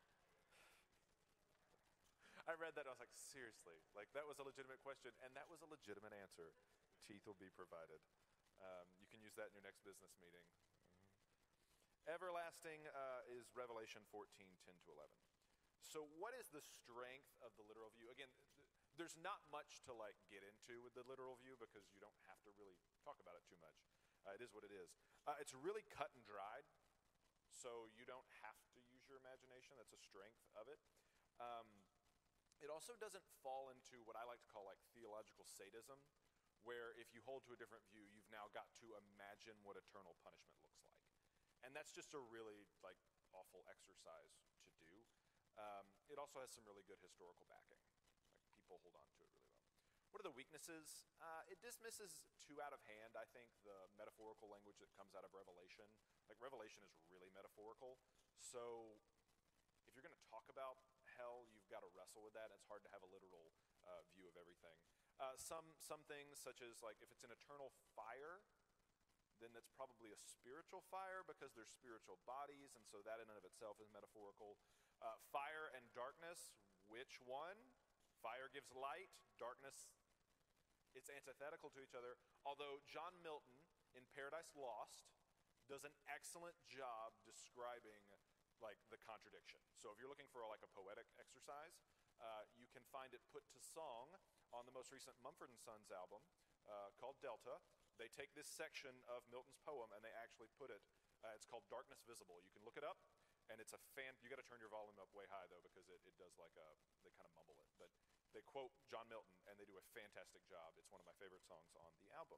S2: I read that, I was like, seriously? Like, that was a legitimate question, and that was a legitimate answer. Teeth will be provided. You can use that in your next business meeting. Everlasting is Revelation 14:10-11. So what is the strength of the literal view? Again, there's not much to like get into with the literal view because you don't have to really talk about it too much. It is what it is. It's really cut and dried, so you don't have to use your imagination. That's a strength of it. Um, it also doesn't fall into what I like to call like theological sadism, where if you hold to a different view, you've now got to imagine what eternal punishment looks like. And that's just a really like awful exercise to do. It also has some really good historical backing. Like people hold on to it really well. What are the weaknesses? It dismisses too out of hand, I think, the metaphorical language that comes out of Revelation. Like Revelation is really metaphorical. So if you're going to talk about hell, you've got to wrestle with that. And it's hard to have a literal view of everything. Some things, such as like if it's an eternal fire, then that's probably a spiritual fire because they're spiritual bodies, and so that in and of itself is metaphorical. Fire and darkness, which one? Fire gives light, darkness, it's antithetical to each other. Although John Milton in Paradise Lost does an excellent job describing like the contradiction. So if you're looking for like a poetic exercise, you can find it put to song on the most recent Mumford & Sons album called Delta. They take this section of Milton's poem and they actually put it, it's called Darkness Visible. You can look it up, and it's you got to turn your volume up way high though, because it does like they kind of mumble it. But they quote John Milton and they do a fantastic job. It's one of my favorite songs on the album.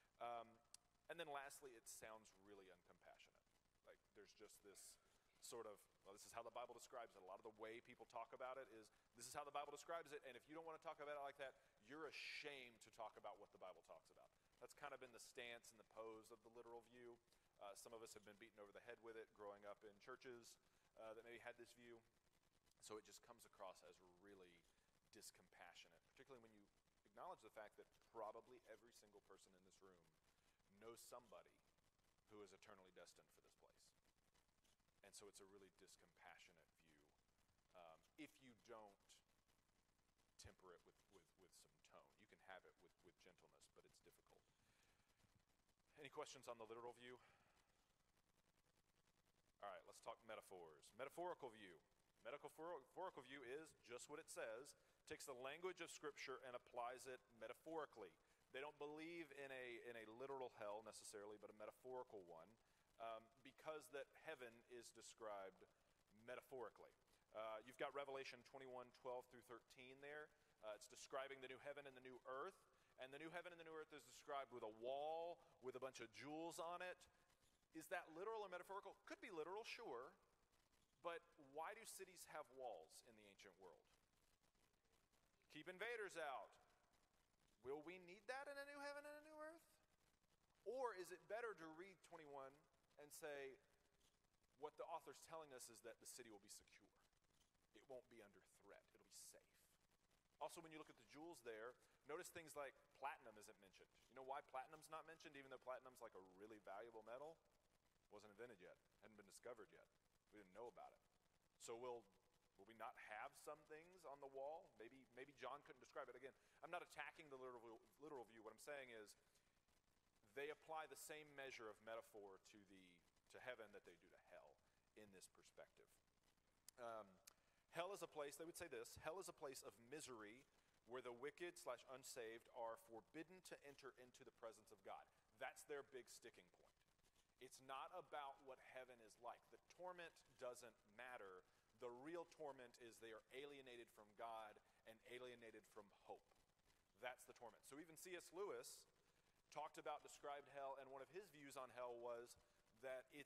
S2: And then lastly, it sounds really uncompassionate. Like there's just this sort of, well, this is how the Bible describes it. A lot of the way people talk about it is, this is how the Bible describes it, and if you don't want to talk about it like that, you're ashamed to talk about what the Bible talks about. That's kind of been the stance and the pose of the literal view. Some of us have been beaten over the head with it growing up in churches that maybe had this view. So it just comes across as really discompassionate, particularly when you acknowledge the fact that probably every single person in this room knows somebody who is eternally destined for this place. And so it's a really discompassionate view if you don't temper it with some tone. You can have it with gentleness, but it's difficult. Any questions on the literal view? All right, let's talk metaphors. Metaphorical view. Metaphorical view is just what it says, takes the language of Scripture and applies it metaphorically. They don't believe in a literal hell necessarily, but a metaphorical one, because that heaven is described metaphorically. You've got Revelation 21:12 through 13 there. It's describing the new heaven and the new earth. And the new heaven and the new earth is described with a wall with a bunch of jewels on it. Is that literal or metaphorical? Could be literal, sure. But why do cities have walls in the ancient world? Keep invaders out. Will we need that in a new heaven and a new earth? Or is it better to read 21 and say, what the author's telling us is that the city will be secure. It won't be under threat. It'll be safe. Also, when you look at the jewels there, notice things like platinum isn't mentioned. You know why platinum's not mentioned, even though platinum's like a really valuable metal? Wasn't invented yet. Hadn't been discovered yet. We didn't know about it. So will we not have some things on the wall? Maybe John couldn't describe it. Again, I'm not attacking the literal view. What I'm saying is they apply the same measure of metaphor to heaven that they do to hell in this perspective. Hell is a place, they would say this, hell is a place of misery where the wicked/unsaved are forbidden to enter into the presence of God. That's their big sticking point. It's not about what heaven is like. The torment doesn't matter. The real torment is they are alienated from God and alienated from hope. That's the torment. So even C.S. Lewis described hell, and one of his views on hell was that it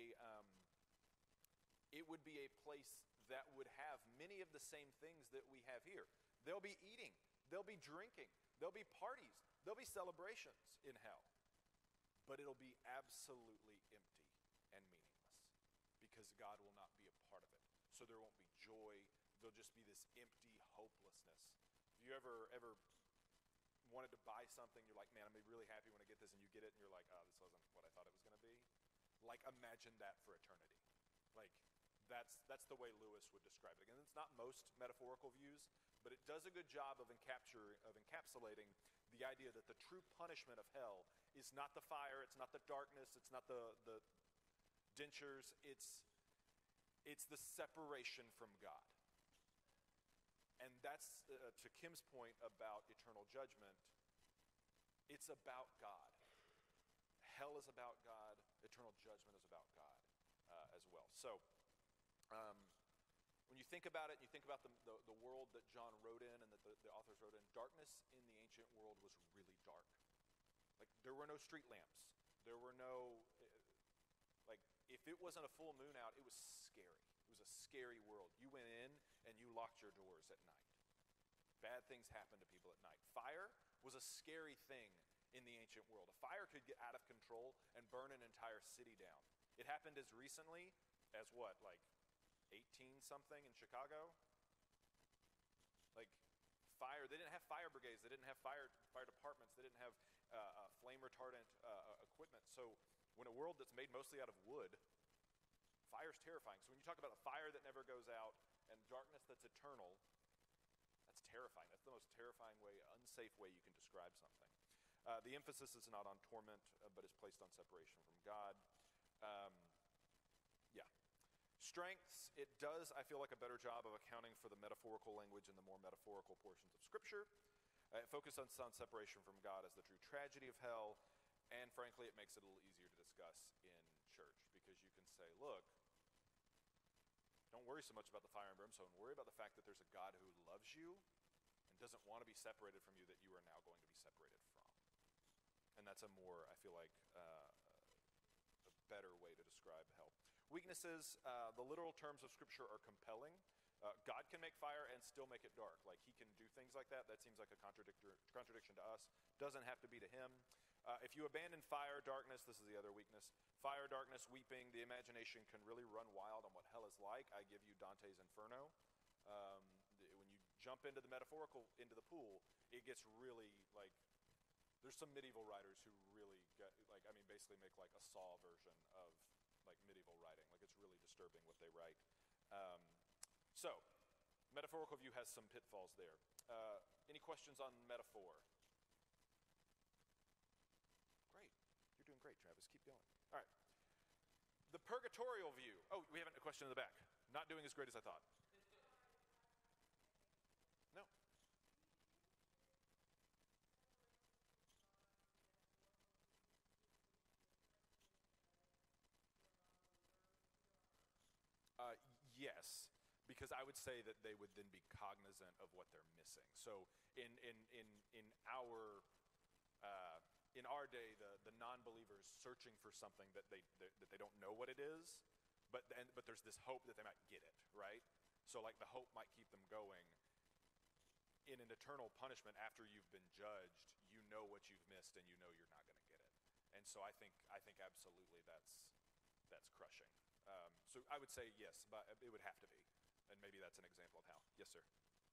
S2: would be a place that would have many of the same things that we have here. There'll be eating, there'll be drinking, there'll be parties, there'll be celebrations in hell. But it'll be absolutely empty and meaningless because God will not be a part of it. So there won't be joy. There'll just be this empty hopelessness. If you ever wanted to buy something, you're like, man, I'm going to be really happy when I get this, and you get it, and you're like, oh, this wasn't what I thought it was going to be. Like, imagine that for eternity. Like, that's the way Lewis would describe it. Again, it's not most metaphorical views, but it does a good job of encapsulating the idea that the true punishment of hell is not the fire, it's not the darkness, it's not the dentures, it's the separation from God. And that's, to Kim's point about eternal judgment, it's about God. Hell is about God, eternal judgment is about God as well. So, when when you think about it, you think about the world that John wrote in and that the authors wrote in, darkness in the ancient world was really dark. Like, there were no street lamps. There were no, like, if it wasn't a full moon out, it was scary. It was a scary world. You went in and you locked your doors at night. Bad things happened to people at night. Fire was a scary thing in the ancient world. A fire could get out of control and burn an entire city down. It happened as recently as what, like 18 something in Chicago? Like, fire, they didn't have fire brigades, they didn't have fire departments, they didn't have flame retardant equipment. So when a world that's made mostly out of wood, fire's terrifying. So when you talk about a fire that never goes out and darkness that's eternal, that's terrifying. That's the most terrifying way, unsafe way you can describe something. The emphasis is not on torment, but is placed on separation from God. Yeah. Strengths, it does, I feel like, a better job of accounting for the metaphorical language in the more metaphorical portions of Scripture. It focuses on separation from God as the true tragedy of hell, and frankly, it makes it a little easier to discuss in church, because you can say, look, don't worry so much about the fire and brimstone. Worry about the fact that there's a God who loves you and doesn't want to be separated from you, that you are now going to be separated from. And that's a more, I feel like, a better way to describe hell. Weaknesses, the literal terms of Scripture are compelling. God can make fire and still make it dark. Like, he can do things like that. That seems like a contradiction to us. Doesn't have to be to him. If you abandon fire, darkness, this is the other weakness. Fire, darkness, weeping, the imagination can really run wild on what hell is like. I give you Dante's Inferno. When you jump into the metaphorical, into the pool, it gets really, like, there's some medieval writers who really get, like, I mean, basically make like a Saw version of like medieval writing. Like, it's really disturbing what they write. So, metaphorical view has some pitfalls there. Any questions on metaphor? Great. You're doing great, Travis. Keep going. All right. The purgatorial view. Oh, we have a question in the back. Not doing as great as I thought. No. Yes, because I would say that they would then be cognizant of what they're missing. So in our day, the non-believers searching for something that they don't know what it is, but there's this hope that they might get it, right? So like the hope might keep them going. In an eternal punishment, after you've been judged, you know what you've missed and you know you're not going to get it. And so I think absolutely that's crushing. So I would say yes, but it would have to be. And maybe that's an example of how. Yes, sir.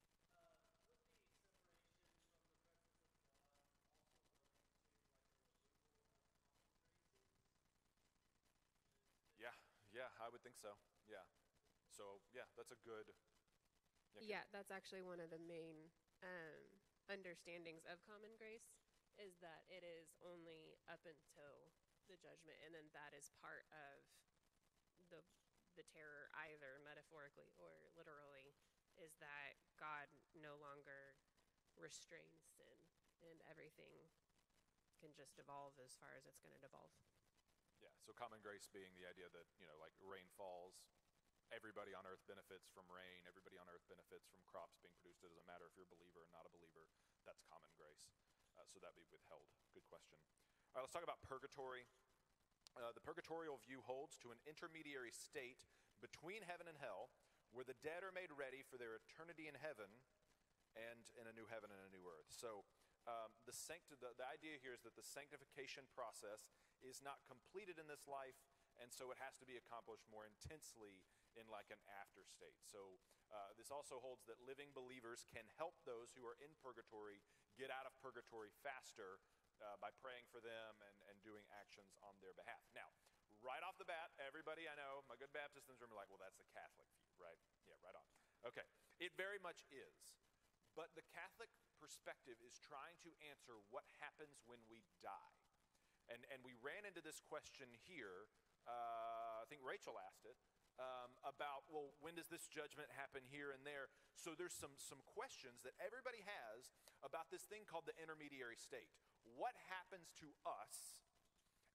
S2: Yeah, I would think so. Yeah. So, yeah, that's a good.
S1: Yeah, that's actually one of the main understandings of common grace, is that it is only up until the judgment, and then that is part of the terror, either metaphorically or literally, is that God no longer restrains sin, and everything can just devolve as far as it's going to devolve.
S2: Yeah, so common grace being the idea that, like rain falls, everybody on earth benefits from rain, everybody on earth benefits from crops being produced. It doesn't matter if you're a believer or not a believer. That's common grace. So that'd be withheld. Good question. All right, let's talk about purgatory. The purgatorial view holds to an intermediary state between heaven and hell, where the dead are made ready for their eternity in heaven and in a new heaven and a new earth. So the idea here is that the sanctification process is not completed in this life, and so it has to be accomplished more intensely in like an after state. So this also holds that living believers can help those who are in purgatory get out of purgatory faster by praying for them and doing actions on their behalf. Now, right off the bat, everybody I know, my good Baptists in this room are like, well, that's the Catholic view, right? Yeah, right on. Okay, it very much is. But the Catholic perspective is trying to answer what happens when we die. And we ran into this question here, I think Rachel asked it, about, well, when does this judgment happen here and there? So there's some questions that everybody has about this thing called the intermediary state. What happens to us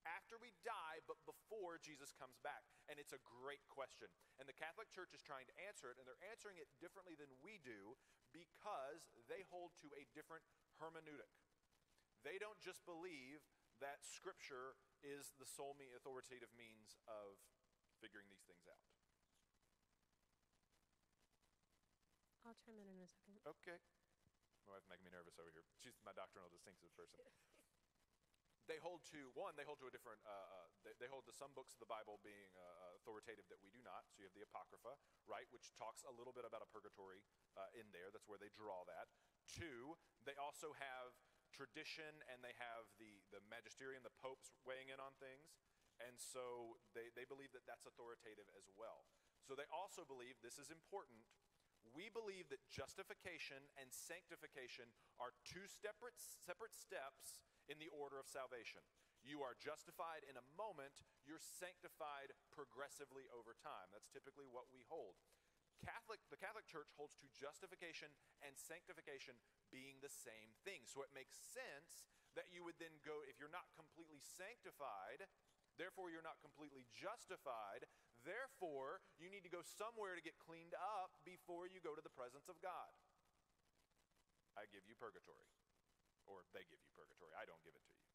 S2: after we die, but before Jesus comes back? And it's a great question. And the Catholic Church is trying to answer it, and they're answering it differently than we do because they hold to a different hermeneutic. They don't just believe that Scripture is the sole authoritative means of figuring these things out.
S1: I'll chime in a second.
S2: Okay. My wife's making me nervous over here. She's my doctrinal distinctive person. They hold to a different, they hold to some books of the Bible being authoritative that we do not. So you have the Apocrypha, right, which talks a little bit about a purgatory in there. That's where they draw that. 2, they also have tradition, and they have the magisterium, the popes weighing in on things. And so they believe that that's authoritative as well. So they also believe, this is important, we believe that justification and sanctification are 2 separate steps in the order of salvation. You are justified in a moment, you're sanctified progressively over time. That's typically what we hold. The Catholic Church holds to justification and sanctification being the same thing. So it makes sense that you would then go, if you're not completely sanctified, therefore you're not completely justified, therefore you need to go somewhere to get cleaned up before you go to the presence of God. I give you purgatory. Or they give you purgatory. I don't give it to you.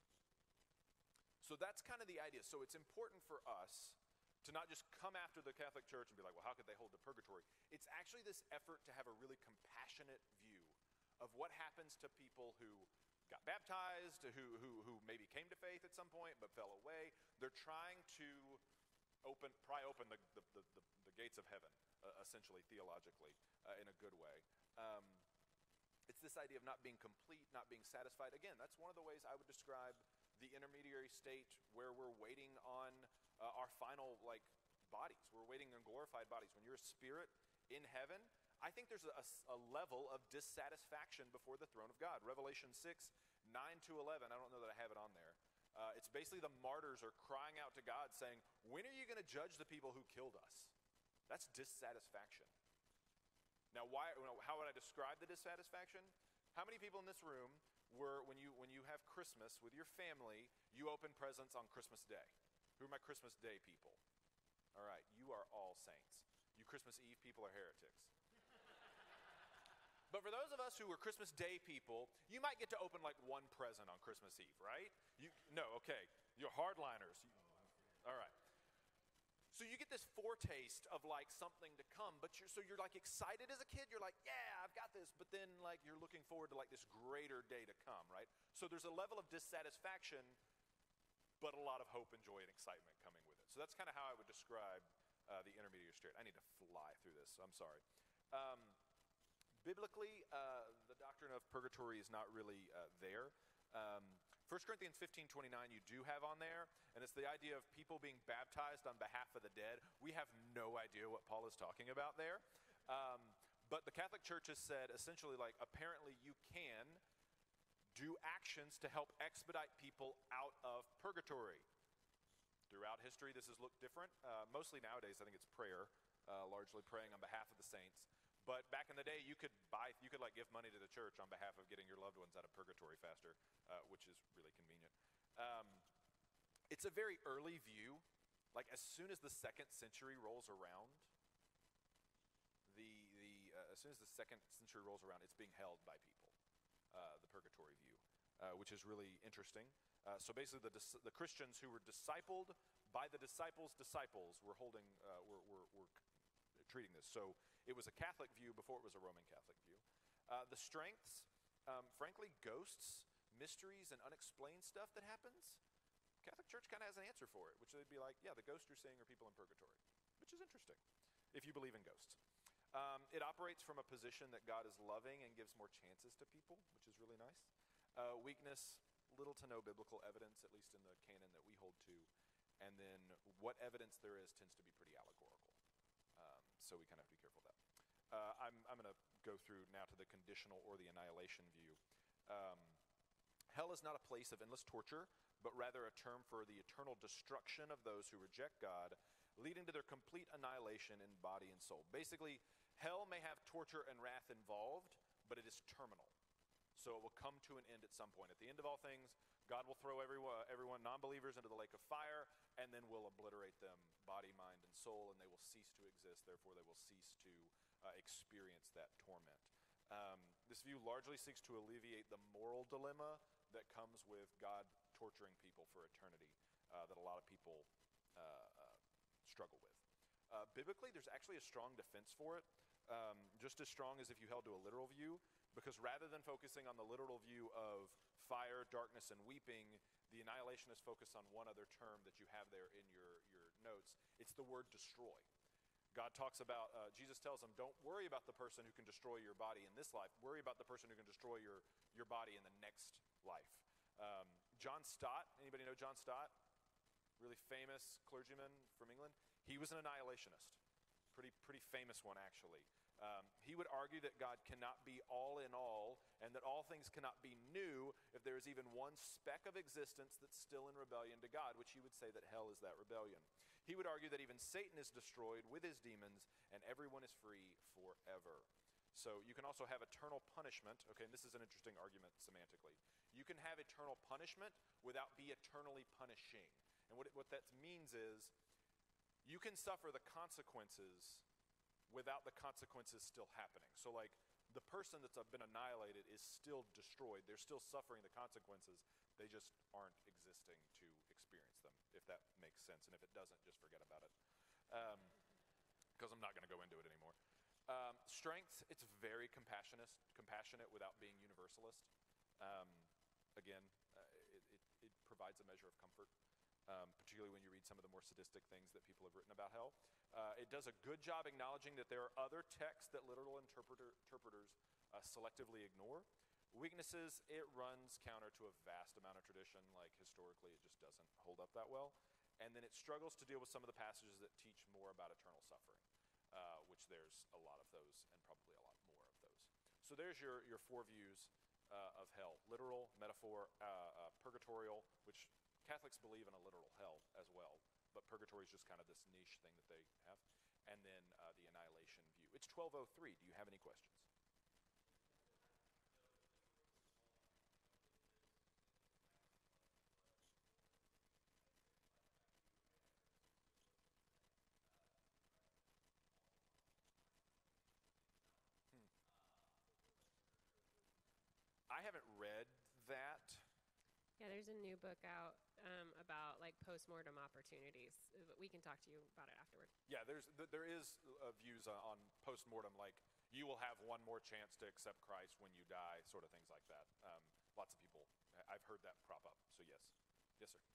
S2: So that's kind of the idea. So it's important for us to not just come after the Catholic Church and be like, well, how could they hold to purgatory? It's actually this effort to have a really compassionate view of what happens to people who got baptized, who maybe came to faith at some point but fell away. They're trying to pry open the gates of heaven, essentially, theologically, in a good way. It's this idea of not being complete, not being satisfied. Again, that's one of the ways I would describe the intermediary state where we're waiting on our final bodies. We're waiting on glorified bodies. When you're a spirit in heaven, I think there's a level of dissatisfaction before the throne of God. Revelation 6:9-11, I don't know that I have it on there. It's basically the martyrs are crying out to God saying, when are you going to judge the people who killed us? That's dissatisfaction. Now, how would I describe the dissatisfaction? How many people in this room when you have Christmas with your family, you open presents on Christmas Day? Who are my Christmas Day people? All right, you are all saints. You Christmas Eve people are heretics. But for those of us who are Christmas Day people, you might get to open one present on Christmas Eve, right? Okay, you're hardliners. All right. So you get this foretaste of something to come, but you're excited as a kid. You're like, yeah, I've got this. But then you're looking forward to this greater day to come, right? So there's a level of dissatisfaction, but a lot of hope and joy and excitement coming with it. So that's kind of how I would describe the intermediary state. I need to fly through this, so I'm sorry. Biblically, the doctrine of purgatory is not really there. 1 Corinthians 15:29 you do have on there, and it's the idea of people being baptized on behalf of the dead. We have no idea what Paul is talking about there. But the Catholic Church has said essentially apparently you can do actions to help expedite people out of purgatory. Throughout history, this has looked different. Mostly nowadays, I think it's prayer, largely praying on behalf of the saints. But back in the day, you could give money to the church on behalf of getting your loved ones out of purgatory faster, which is really convenient. It's a very early view. As soon as the 2nd century rolls around, as soon as the 2nd century rolls around, it's being held by people, the purgatory view, which is really interesting. So basically, the Christians who were discipled by the disciples' disciples were treating this. So it was a Catholic view before it was a Roman Catholic view. The strengths, frankly, ghosts, mysteries, and unexplained stuff that happens, Catholic Church kind of has an answer for it, which they'd be like, yeah, the ghosts you're seeing are people in purgatory, which is interesting, if you believe in ghosts. It operates from a position that God is loving and gives more chances to people, which is really nice. Weakness, little to no biblical evidence, at least in the canon that we hold to. And then what evidence there is tends to be pretty allegorical. So we kind of have to be careful of that. I'm going to go through now to the conditional or the annihilation view. Hell is not a place of endless torture, but rather a term for the eternal destruction of those who reject God, leading to their complete annihilation in body and soul. Basically, hell may have torture and wrath involved, but it is terminal. So it will come to an end at some point. At the end of all things, God will throw everyone non-believers into the lake of fire, and then will obliterate them, body, mind, and soul, and they will cease to exist. Therefore, they will cease to experience that torment. This view largely seeks to alleviate the moral dilemma that comes with God torturing people for eternity that a lot of people struggle with. Biblically, there's actually a strong defense for it, just as strong as if you held to a literal view, because rather than focusing on the literal view of fire, darkness, and weeping, the annihilationists focus on one other term that you have there in your notes. It's the word destroy. God talks about, Jesus tells them, don't worry about the person who can destroy your body in this life. Worry about the person who can destroy your body in the next life. John Stott, anybody know John Stott? Really famous clergyman from England. He was an annihilationist. Pretty famous one, actually. He would argue that God cannot be all in all, and that all things cannot be new if there is even one speck of existence that's still in rebellion to God, which he would say that hell is that rebellion. He would argue that even Satan is destroyed with his demons, and everyone is free forever. So you can also have eternal punishment. Okay, and this is an interesting argument semantically. You can have eternal punishment without be eternally punishing. And what that means is you can suffer the consequences without the consequences still happening. So like the person that's been annihilated is still destroyed. They're still suffering the consequences. They just aren't existing to experience them, if that makes sense. And if it doesn't, just forget about it. Because I'm not going to go into it anymore. Strength, it's very compassionate without being universalist. Again, it provides a measure of comfort. Particularly when you read some of the more sadistic things that people have written about hell. It does a good job acknowledging that there are other texts that literal interpreters selectively ignore. Weaknesses, it runs counter to a vast amount of tradition, like historically it just doesn't hold up that well. And then it struggles to deal with some of the passages that teach more about eternal suffering, which there's a lot of those and probably a lot more of those. So there's your four views of hell: literal, metaphor, purgatorial, which Catholics believe in a literal hell as well, but purgatory is just kind of this niche thing that they have. And then the annihilation view. It's 12:03. Do you have any questions? I haven't read that.
S1: Yeah, there's a new book out about like post-mortem opportunities. We can talk to you about it afterward.
S2: Yeah, there is views on post-mortem, like you will have one more chance to accept Christ when you die, sort of things like that. Lots of people, I've heard that prop up, so yes. Yes, sir.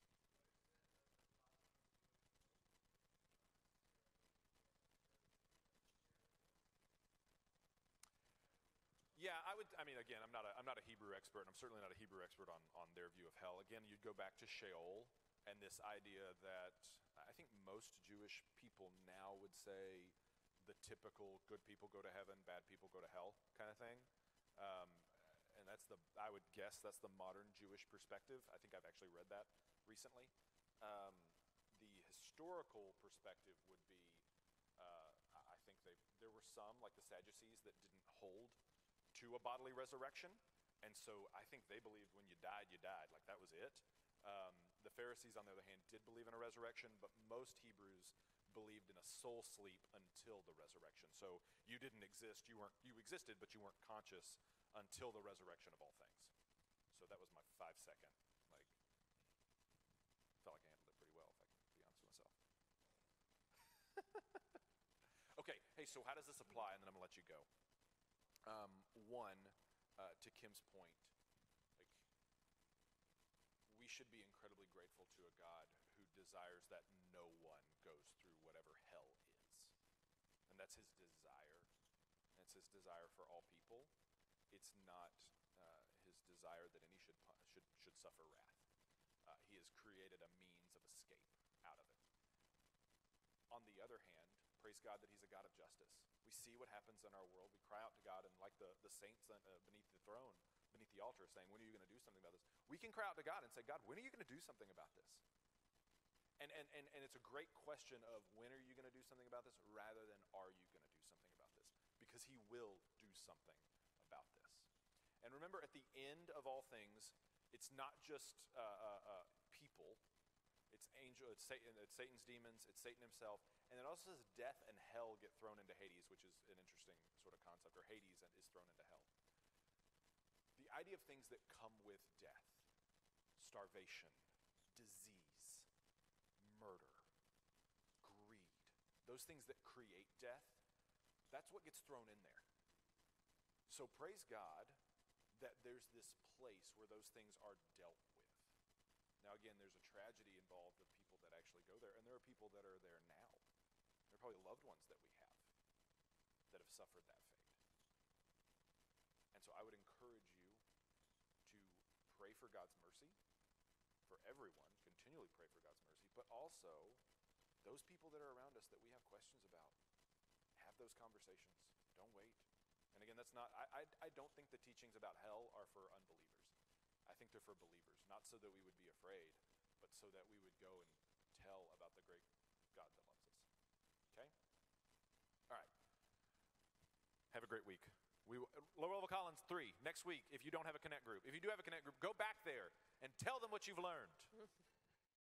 S2: Yeah, again, I'm not a Hebrew expert, and I'm certainly not a Hebrew expert on their view of hell. Again, you'd go back to Sheol and this idea that I think most Jewish people now would say the typical good people go to heaven, bad people go to hell kind of thing. And I would guess that's the modern Jewish perspective. I think I've actually read that recently. The historical perspective would be, I think there were some, like the Sadducees, that didn't hold to a bodily resurrection, and so I think they believed when you died, like that was it. The Pharisees, on the other hand, did believe in a resurrection, but most Hebrews believed in a soul sleep until the resurrection. So you didn't exist, you existed, but you weren't conscious until the resurrection of all things. So that was my 5-second, felt like I handled it pretty well, if I can be honest with myself. Okay, hey, so how does this apply? And then I'm gonna let you go. One, to Kim's point, we should be incredibly grateful to a God who desires that no one goes through whatever hell is. And that's his desire. And it's his desire for all people. It's not his desire that any should suffer wrath. He has created a means of escape out of it. On the other hand, praise God that he's a God of justice. We see what happens in our world. We cry out to God, and like the saints beneath the throne, beneath the altar, saying, when are you going to do something about this? We can cry out to God and say, God, when are you going to do something about this? And it's a great question of when are you going to do something about this rather than are you going to do something about this? Because he will do something about this. And remember, at the end of all things, it's not just people. It's it's Satan's demons, it's Satan himself. And it also says death and hell get thrown into Hades, which is an interesting sort of concept, or Hades is thrown into hell. The idea of things that come with death, starvation, disease, murder, greed, those things that create death, that's what gets thrown in there. So praise God that there's this place where those things are dealt with. Now again, there's a tragedy involved of people that actually go there, and there are people that are there now. There are probably loved ones that we have that have suffered that fate. And so I would encourage you to pray for God's mercy for everyone, continually pray for God's mercy, but also those people that are around us that we have questions about, have those conversations. Don't wait. And again, that's not, I don't think the teachings about hell are for unbelievers. I think they're for believers, not so that we would be afraid, but so that we would go and tell about the great God that loves us. Okay? All right. Have a great week. Lower Level Collins 3, next week, if you don't have a Connect group. If you do have a Connect group, go back there and tell them what you've learned.